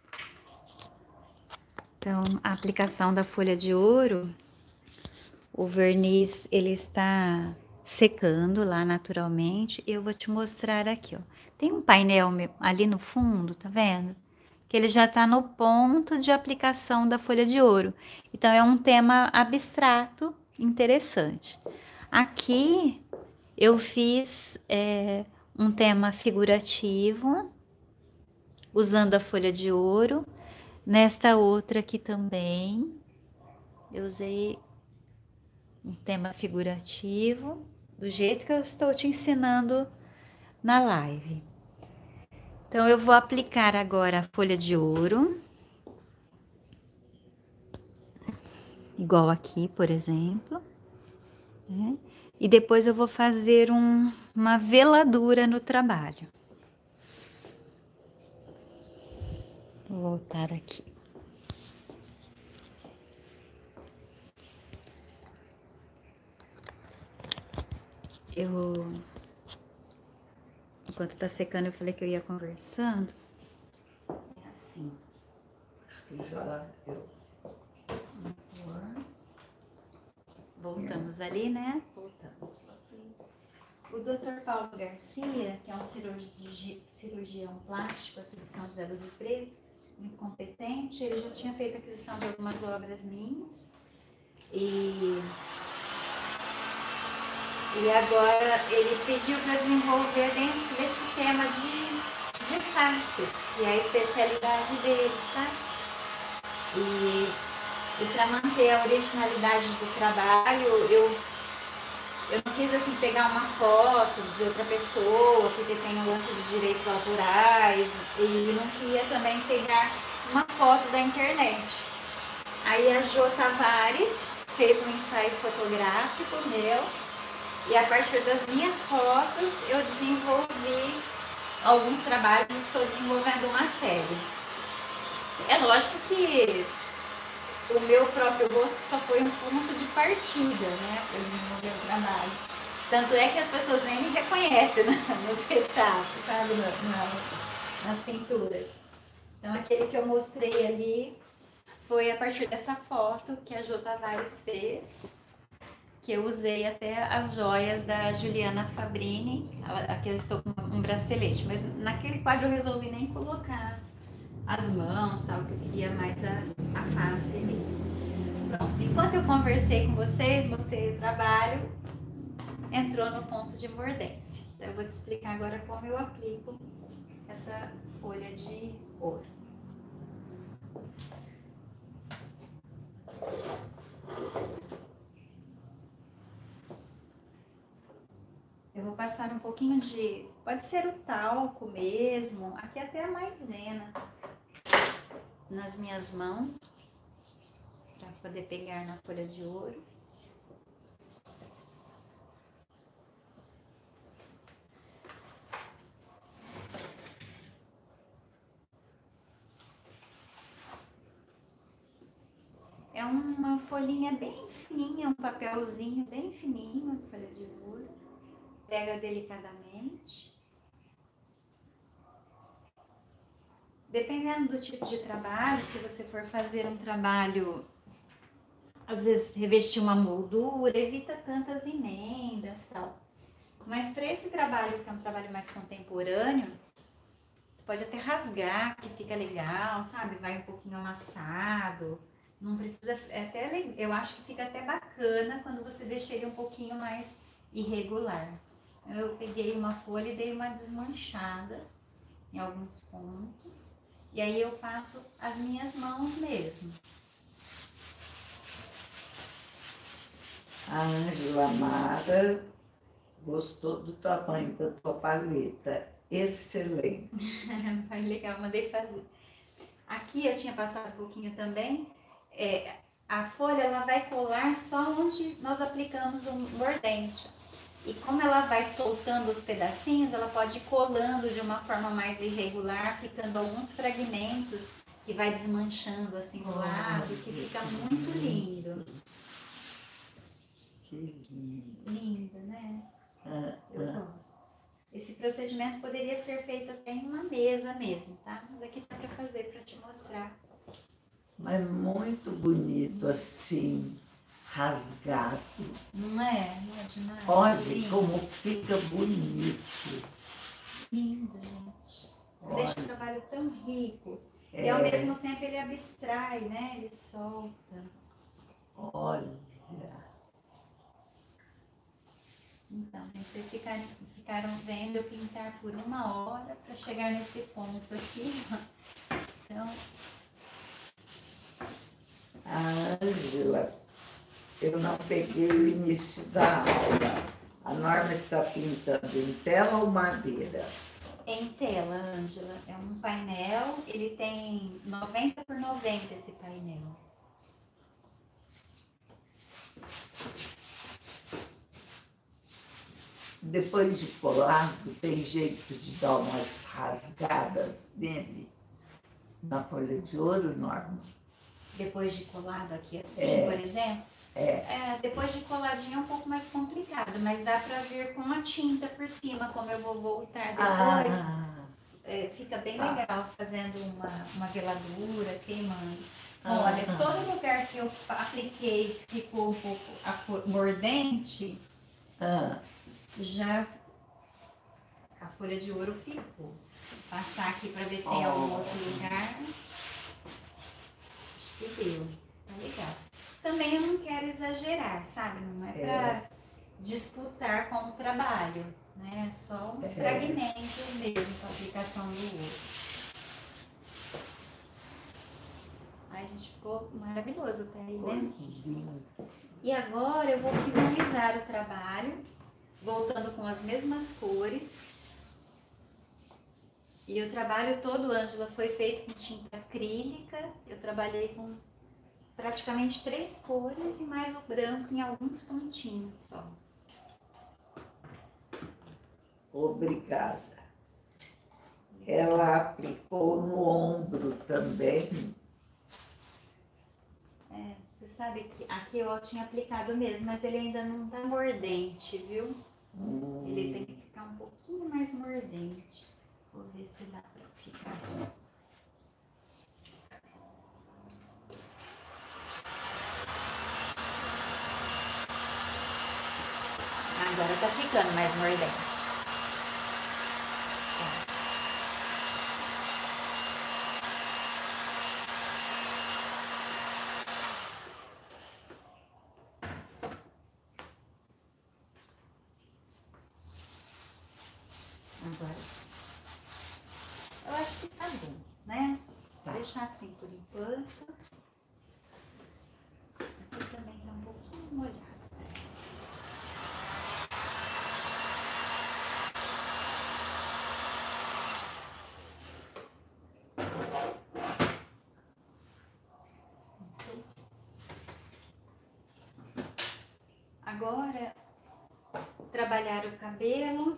Então, a aplicação da folha de ouro, o verniz, ele está secando lá naturalmente. E eu vou te mostrar aqui, ó. Tem um painel ali no fundo, tá vendo? Que ele já tá no ponto de aplicação da folha de ouro. Então, é um tema abstrato interessante. Aqui, eu fiz um tema figurativo, usando a folha de ouro. Nesta outra aqui também, eu usei um tema figurativo, do jeito que eu estou te ensinando na live. Então, eu vou aplicar agora a folha de ouro, igual aqui, por exemplo, né? E depois eu vou fazer uma veladura no trabalho. Vou voltar aqui. Enquanto tá secando, eu falei que eu ia conversando. É assim. Acho que já deu. Voltamos ali, né? Voltamos. O Dr. Paulo Garcia, que é um cirurgião plástico aqui de São José do Rio Preto, muito competente, ele já tinha feito aquisição de algumas obras minhas. E agora ele pediu para desenvolver dentro desse tema de faces, que é a especialidade dele, sabe? E para manter a originalidade do trabalho, eu não quis assim pegar uma foto de outra pessoa, porque tem um lance de direitos autorais, e não queria também pegar uma foto da internet. Aí a Jo Tavares fez um ensaio fotográfico meu, e a partir das minhas fotos eu desenvolvi alguns trabalhos e estou desenvolvendo uma série. É lógico que o meu próprio gosto só foi um ponto de partida, né, para desenvolver o trabalho. Tanto é que as pessoas nem me reconhecem, né, nos retratos, sabe, nas pinturas. Então, aquele que eu mostrei ali foi a partir dessa foto que a Jo Tavares fez, que eu usei até as joias da Juliana Fabrini. Aqui eu estou com um bracelete, mas naquele quadro eu resolvi nem colocar as mãos, tal, que eu queria mais a face mesmo. Pronto, enquanto eu conversei com vocês, mostrei o trabalho, entrou no ponto de mordência. Então eu vou te explicar agora como eu aplico essa folha de ouro. vou passar um pouquinho de, pode ser o talco mesmo, aqui até a maisena, nas minhas mãos, para poder pegar na folha de ouro. É uma folhinha bem fininha, um papelzinho bem fininho, folha de ouro. Pega delicadamente. Dependendo do tipo de trabalho, se você for fazer um trabalho, às vezes revestir uma moldura, evita tantas emendas e tal. Mas para esse trabalho, que é um trabalho mais contemporâneo, você pode até rasgar, que fica legal, sabe? Vai um pouquinho amassado. Não precisa, eu acho que fica até bacana quando você deixa ele um pouquinho mais irregular. Eu peguei uma folha e dei uma desmanchada em alguns pontos. E aí eu passo as minhas mãos mesmo. A Ângela Mara gostou do tamanho da tua paleta. Excelente. Foi legal, mandei fazer. Aqui eu tinha passado um pouquinho também. A folha ela vai colar só onde nós aplicamos um mordente. E como ela vai soltando os pedacinhos, ela pode ir colando de uma forma mais irregular, ficando alguns fragmentos que vai desmanchando assim do lado, que fica muito lindo. Que lindo. Lindo, né? Eu gosto. Esse procedimento poderia ser feito até em uma mesa mesmo, tá? Mas aqui tá para fazer, para te mostrar. Mas muito bonito assim, rasgado. Não é? Não é demais? Olha Lindo. como fica bonito. Lindo, gente. Olha. Deixa o trabalho tão rico. E ao mesmo tempo ele abstrai, né? Ele solta. Olha. Então, vocês ficaram vendo eu pintar por 1 hora para chegar nesse ponto aqui. Então... A Ângela, eu não peguei o início da aula. A Norma está pintando em tela ou madeira? Em tela, Ângela. É um painel, ele tem 90 por 90 esse painel. Depois de colado, tem jeito de dar umas rasgadas nele? Na folha de ouro, Norma? Depois de colado aqui assim, por exemplo? Depois de coladinho é um pouco mais complicado, mas dá pra vir com a tinta por cima, como eu vou voltar depois. Fica bem legal fazendo uma veladura, queimando. Olha, todo lugar que eu apliquei ficou um pouco mordente, já a folha de ouro ficou. Vou passar aqui pra ver se tem algum outro lugar. Acho que deu. Tá legal. Também eu não quero exagerar, sabe? Não é pra disputar com o trabalho, né? É só uns fragmentos mesmo com a aplicação do ouro. Ai, gente, ficou maravilhoso, tá aí, né? E agora eu vou finalizar o trabalho, voltando com as mesmas cores. E o trabalho todo, Ângela, foi feito com tinta acrílica. Eu trabalhei com praticamente 3 cores e mais o branco em alguns pontinhos só. Obrigada. Ela aplicou no ombro também. Você sabe que aqui eu tinha aplicado mesmo, mas ele ainda não tá mordente, viu? Ele tem que ficar um pouquinho mais mordente. Vou ver se dá pra ficar. Agora tá ficando mais mordente. Agora sim. Eu acho que tá bom, né? Vou deixar assim por enquanto. Aqui também tá um pouquinho molhado. agora, trabalhar o cabelo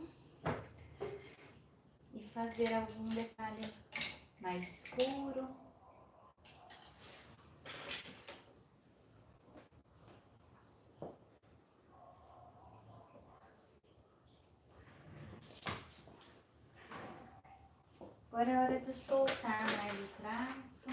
e fazer algum detalhe mais escuro. Agora é hora de soltar mais o traço.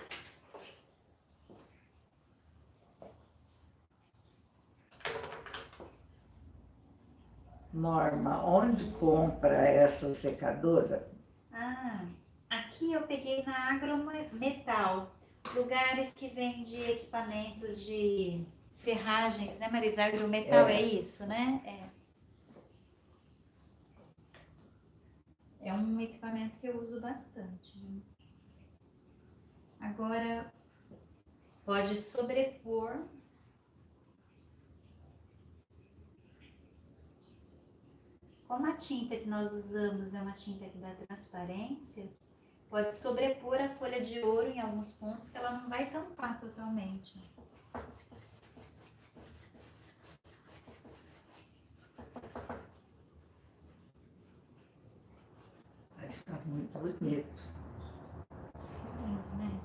Norma, onde compra essa secadora? Ah, aqui eu peguei na Agrometal, lugares que vendem equipamentos de ferragens, né, Marisa? Agrometal é isso, né? É um equipamento que eu uso bastante. Né? Agora, pode sobrepor. Como a tinta que nós usamos é uma tinta que dá transparência, pode sobrepor a folha de ouro em alguns pontos que ela não vai tampar totalmente. Vai ficar muito bonito. Lindo, né?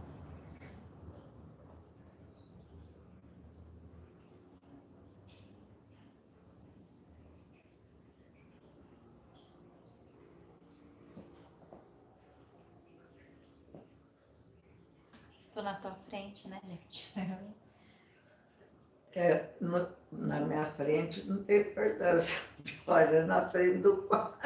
Tô na tua frente, né, gente? Na minha frente não tem importância. Olha na frente do quarto.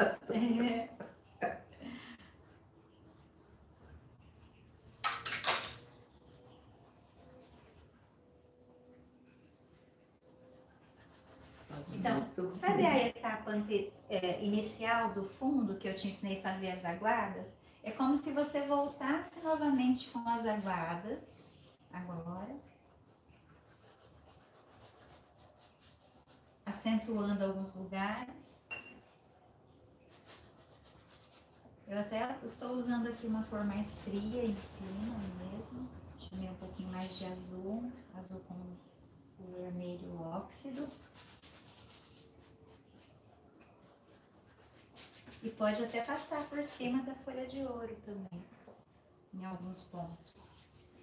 Então, sabe a etapa inicial do fundo que eu te ensinei a fazer as aguadas? É como se você voltasse novamente com as aguadas, agora, acentuando alguns lugares. Eu até estou usando aqui uma cor mais fria em cima mesmo. Chamei um pouquinho mais de azul, azul com vermelho óxido. E pode até passar por cima da folha de ouro também, em alguns pontos.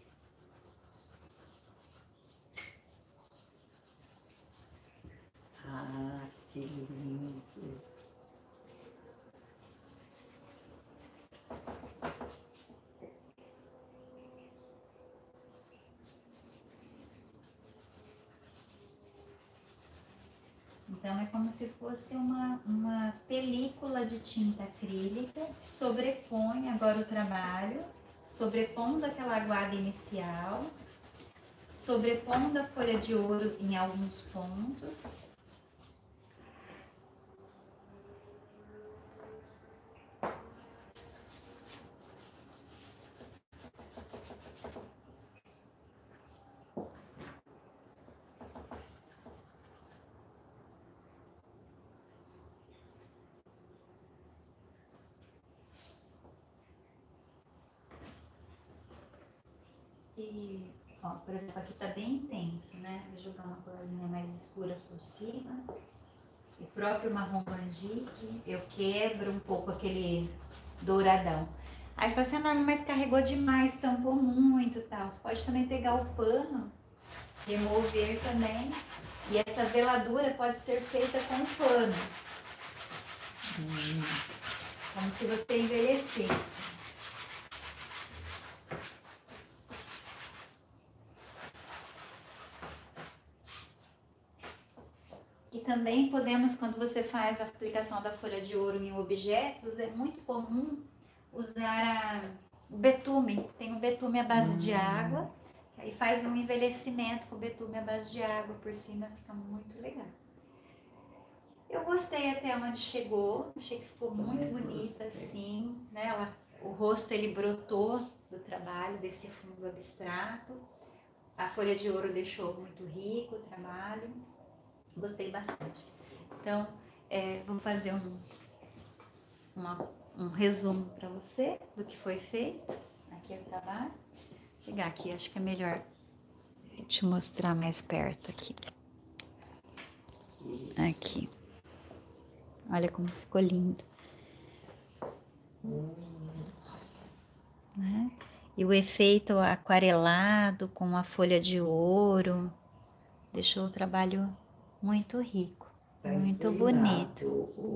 Ah, que lindo! Então, é como se fosse uma película de tinta acrílica que sobrepõe agora o trabalho, sobrepondo aquela aguada inicial, sobrepondo a folha de ouro em alguns pontos. E, ó, por exemplo, aqui tá bem intenso, né? Vou jogar uma corzinha mais escura por cima. O próprio marrom bandique, eu quebro um pouco aquele douradão. Aí se você Norma, mas carregou demais, tampou muito e tal. Você pode também pegar o pano, remover também. E essa veladura pode ser feita com o pano. Como se você envelhecesse. E também podemos, quando você faz a aplicação da folha de ouro em objetos, é muito comum usar o betume. Tem o betume à base de água, aí faz um envelhecimento com o betume à base de água por cima, fica muito legal. Eu gostei até onde chegou, achei que ficou muito bonita assim, né? O rosto ele brotou do trabalho, desse fundo abstrato. A folha de ouro deixou muito rico o trabalho. Gostei bastante. Então, vou fazer um resumo para você do que foi feito. Aqui é o trabalho. Vou pegar aqui, acho que é melhor te mostrar mais perto aqui. Aqui. Olha como ficou lindo. Né? E o efeito aquarelado com a folha de ouro deixou o trabalho muito rico, Tá muito inclinado bonito.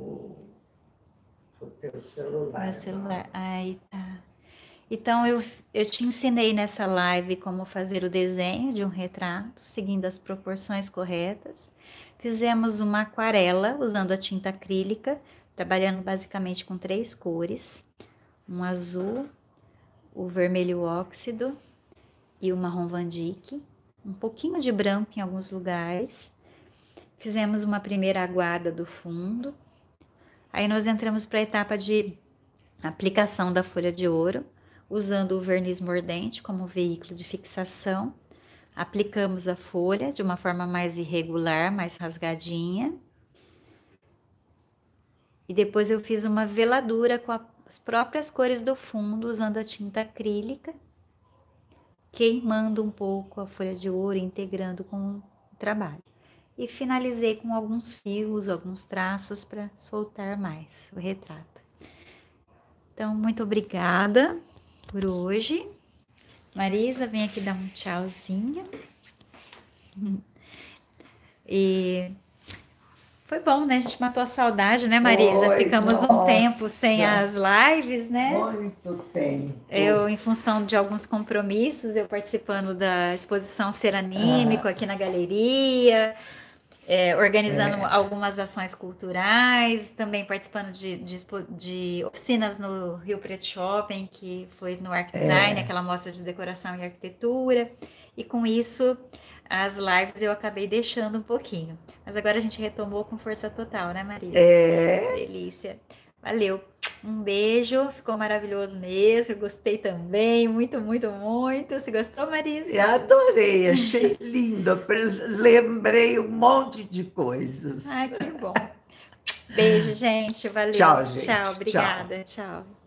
O teu celular. Meu celular, aí tá. Então eu te ensinei nessa live como fazer o desenho de um retrato, seguindo as proporções corretas. Fizemos uma aquarela usando a tinta acrílica, trabalhando basicamente com 3 cores: um azul, o vermelho óxido e o marrom Van Dyck, um pouquinho de branco em alguns lugares. Fizemos uma primeira aguada do fundo. Aí nós entramos para a etapa de aplicação da folha de ouro, usando o verniz mordente como veículo de fixação. Aplicamos a folha de uma forma mais irregular, mais rasgadinha. E depois eu fiz uma veladura com as próprias cores do fundo, usando a tinta acrílica, queimando um pouco a folha de ouro, integrando com o trabalho. E finalizei com alguns fios, alguns traços para soltar mais o retrato. Então, muito obrigada por hoje. Marisa, vem aqui dar um tchauzinho. E foi bom, né? A gente matou a saudade, né, Marisa? Foi, Ficamos um tempo sem as lives, né? Muito tempo. Eu, em função de alguns compromissos, eu participando da exposição Ser Anímico aqui na galeria, organizando algumas ações culturais, também participando de oficinas no Rio Preto Shopping, que foi no Arc Design, aquela mostra de decoração e arquitetura. E com isso, as lives eu acabei deixando um pouquinho. Mas agora a gente retomou com força total, né, Marisa? Delícia. Valeu. Um beijo. Ficou maravilhoso mesmo. Eu gostei também. Muito, muito, muito. Você gostou, Marisa? Eu adorei. Achei lindo. Lembrei um monte de coisas. Ai, que bom. Beijo, gente. Valeu. Tchau, gente. Tchau. Obrigada. Tchau.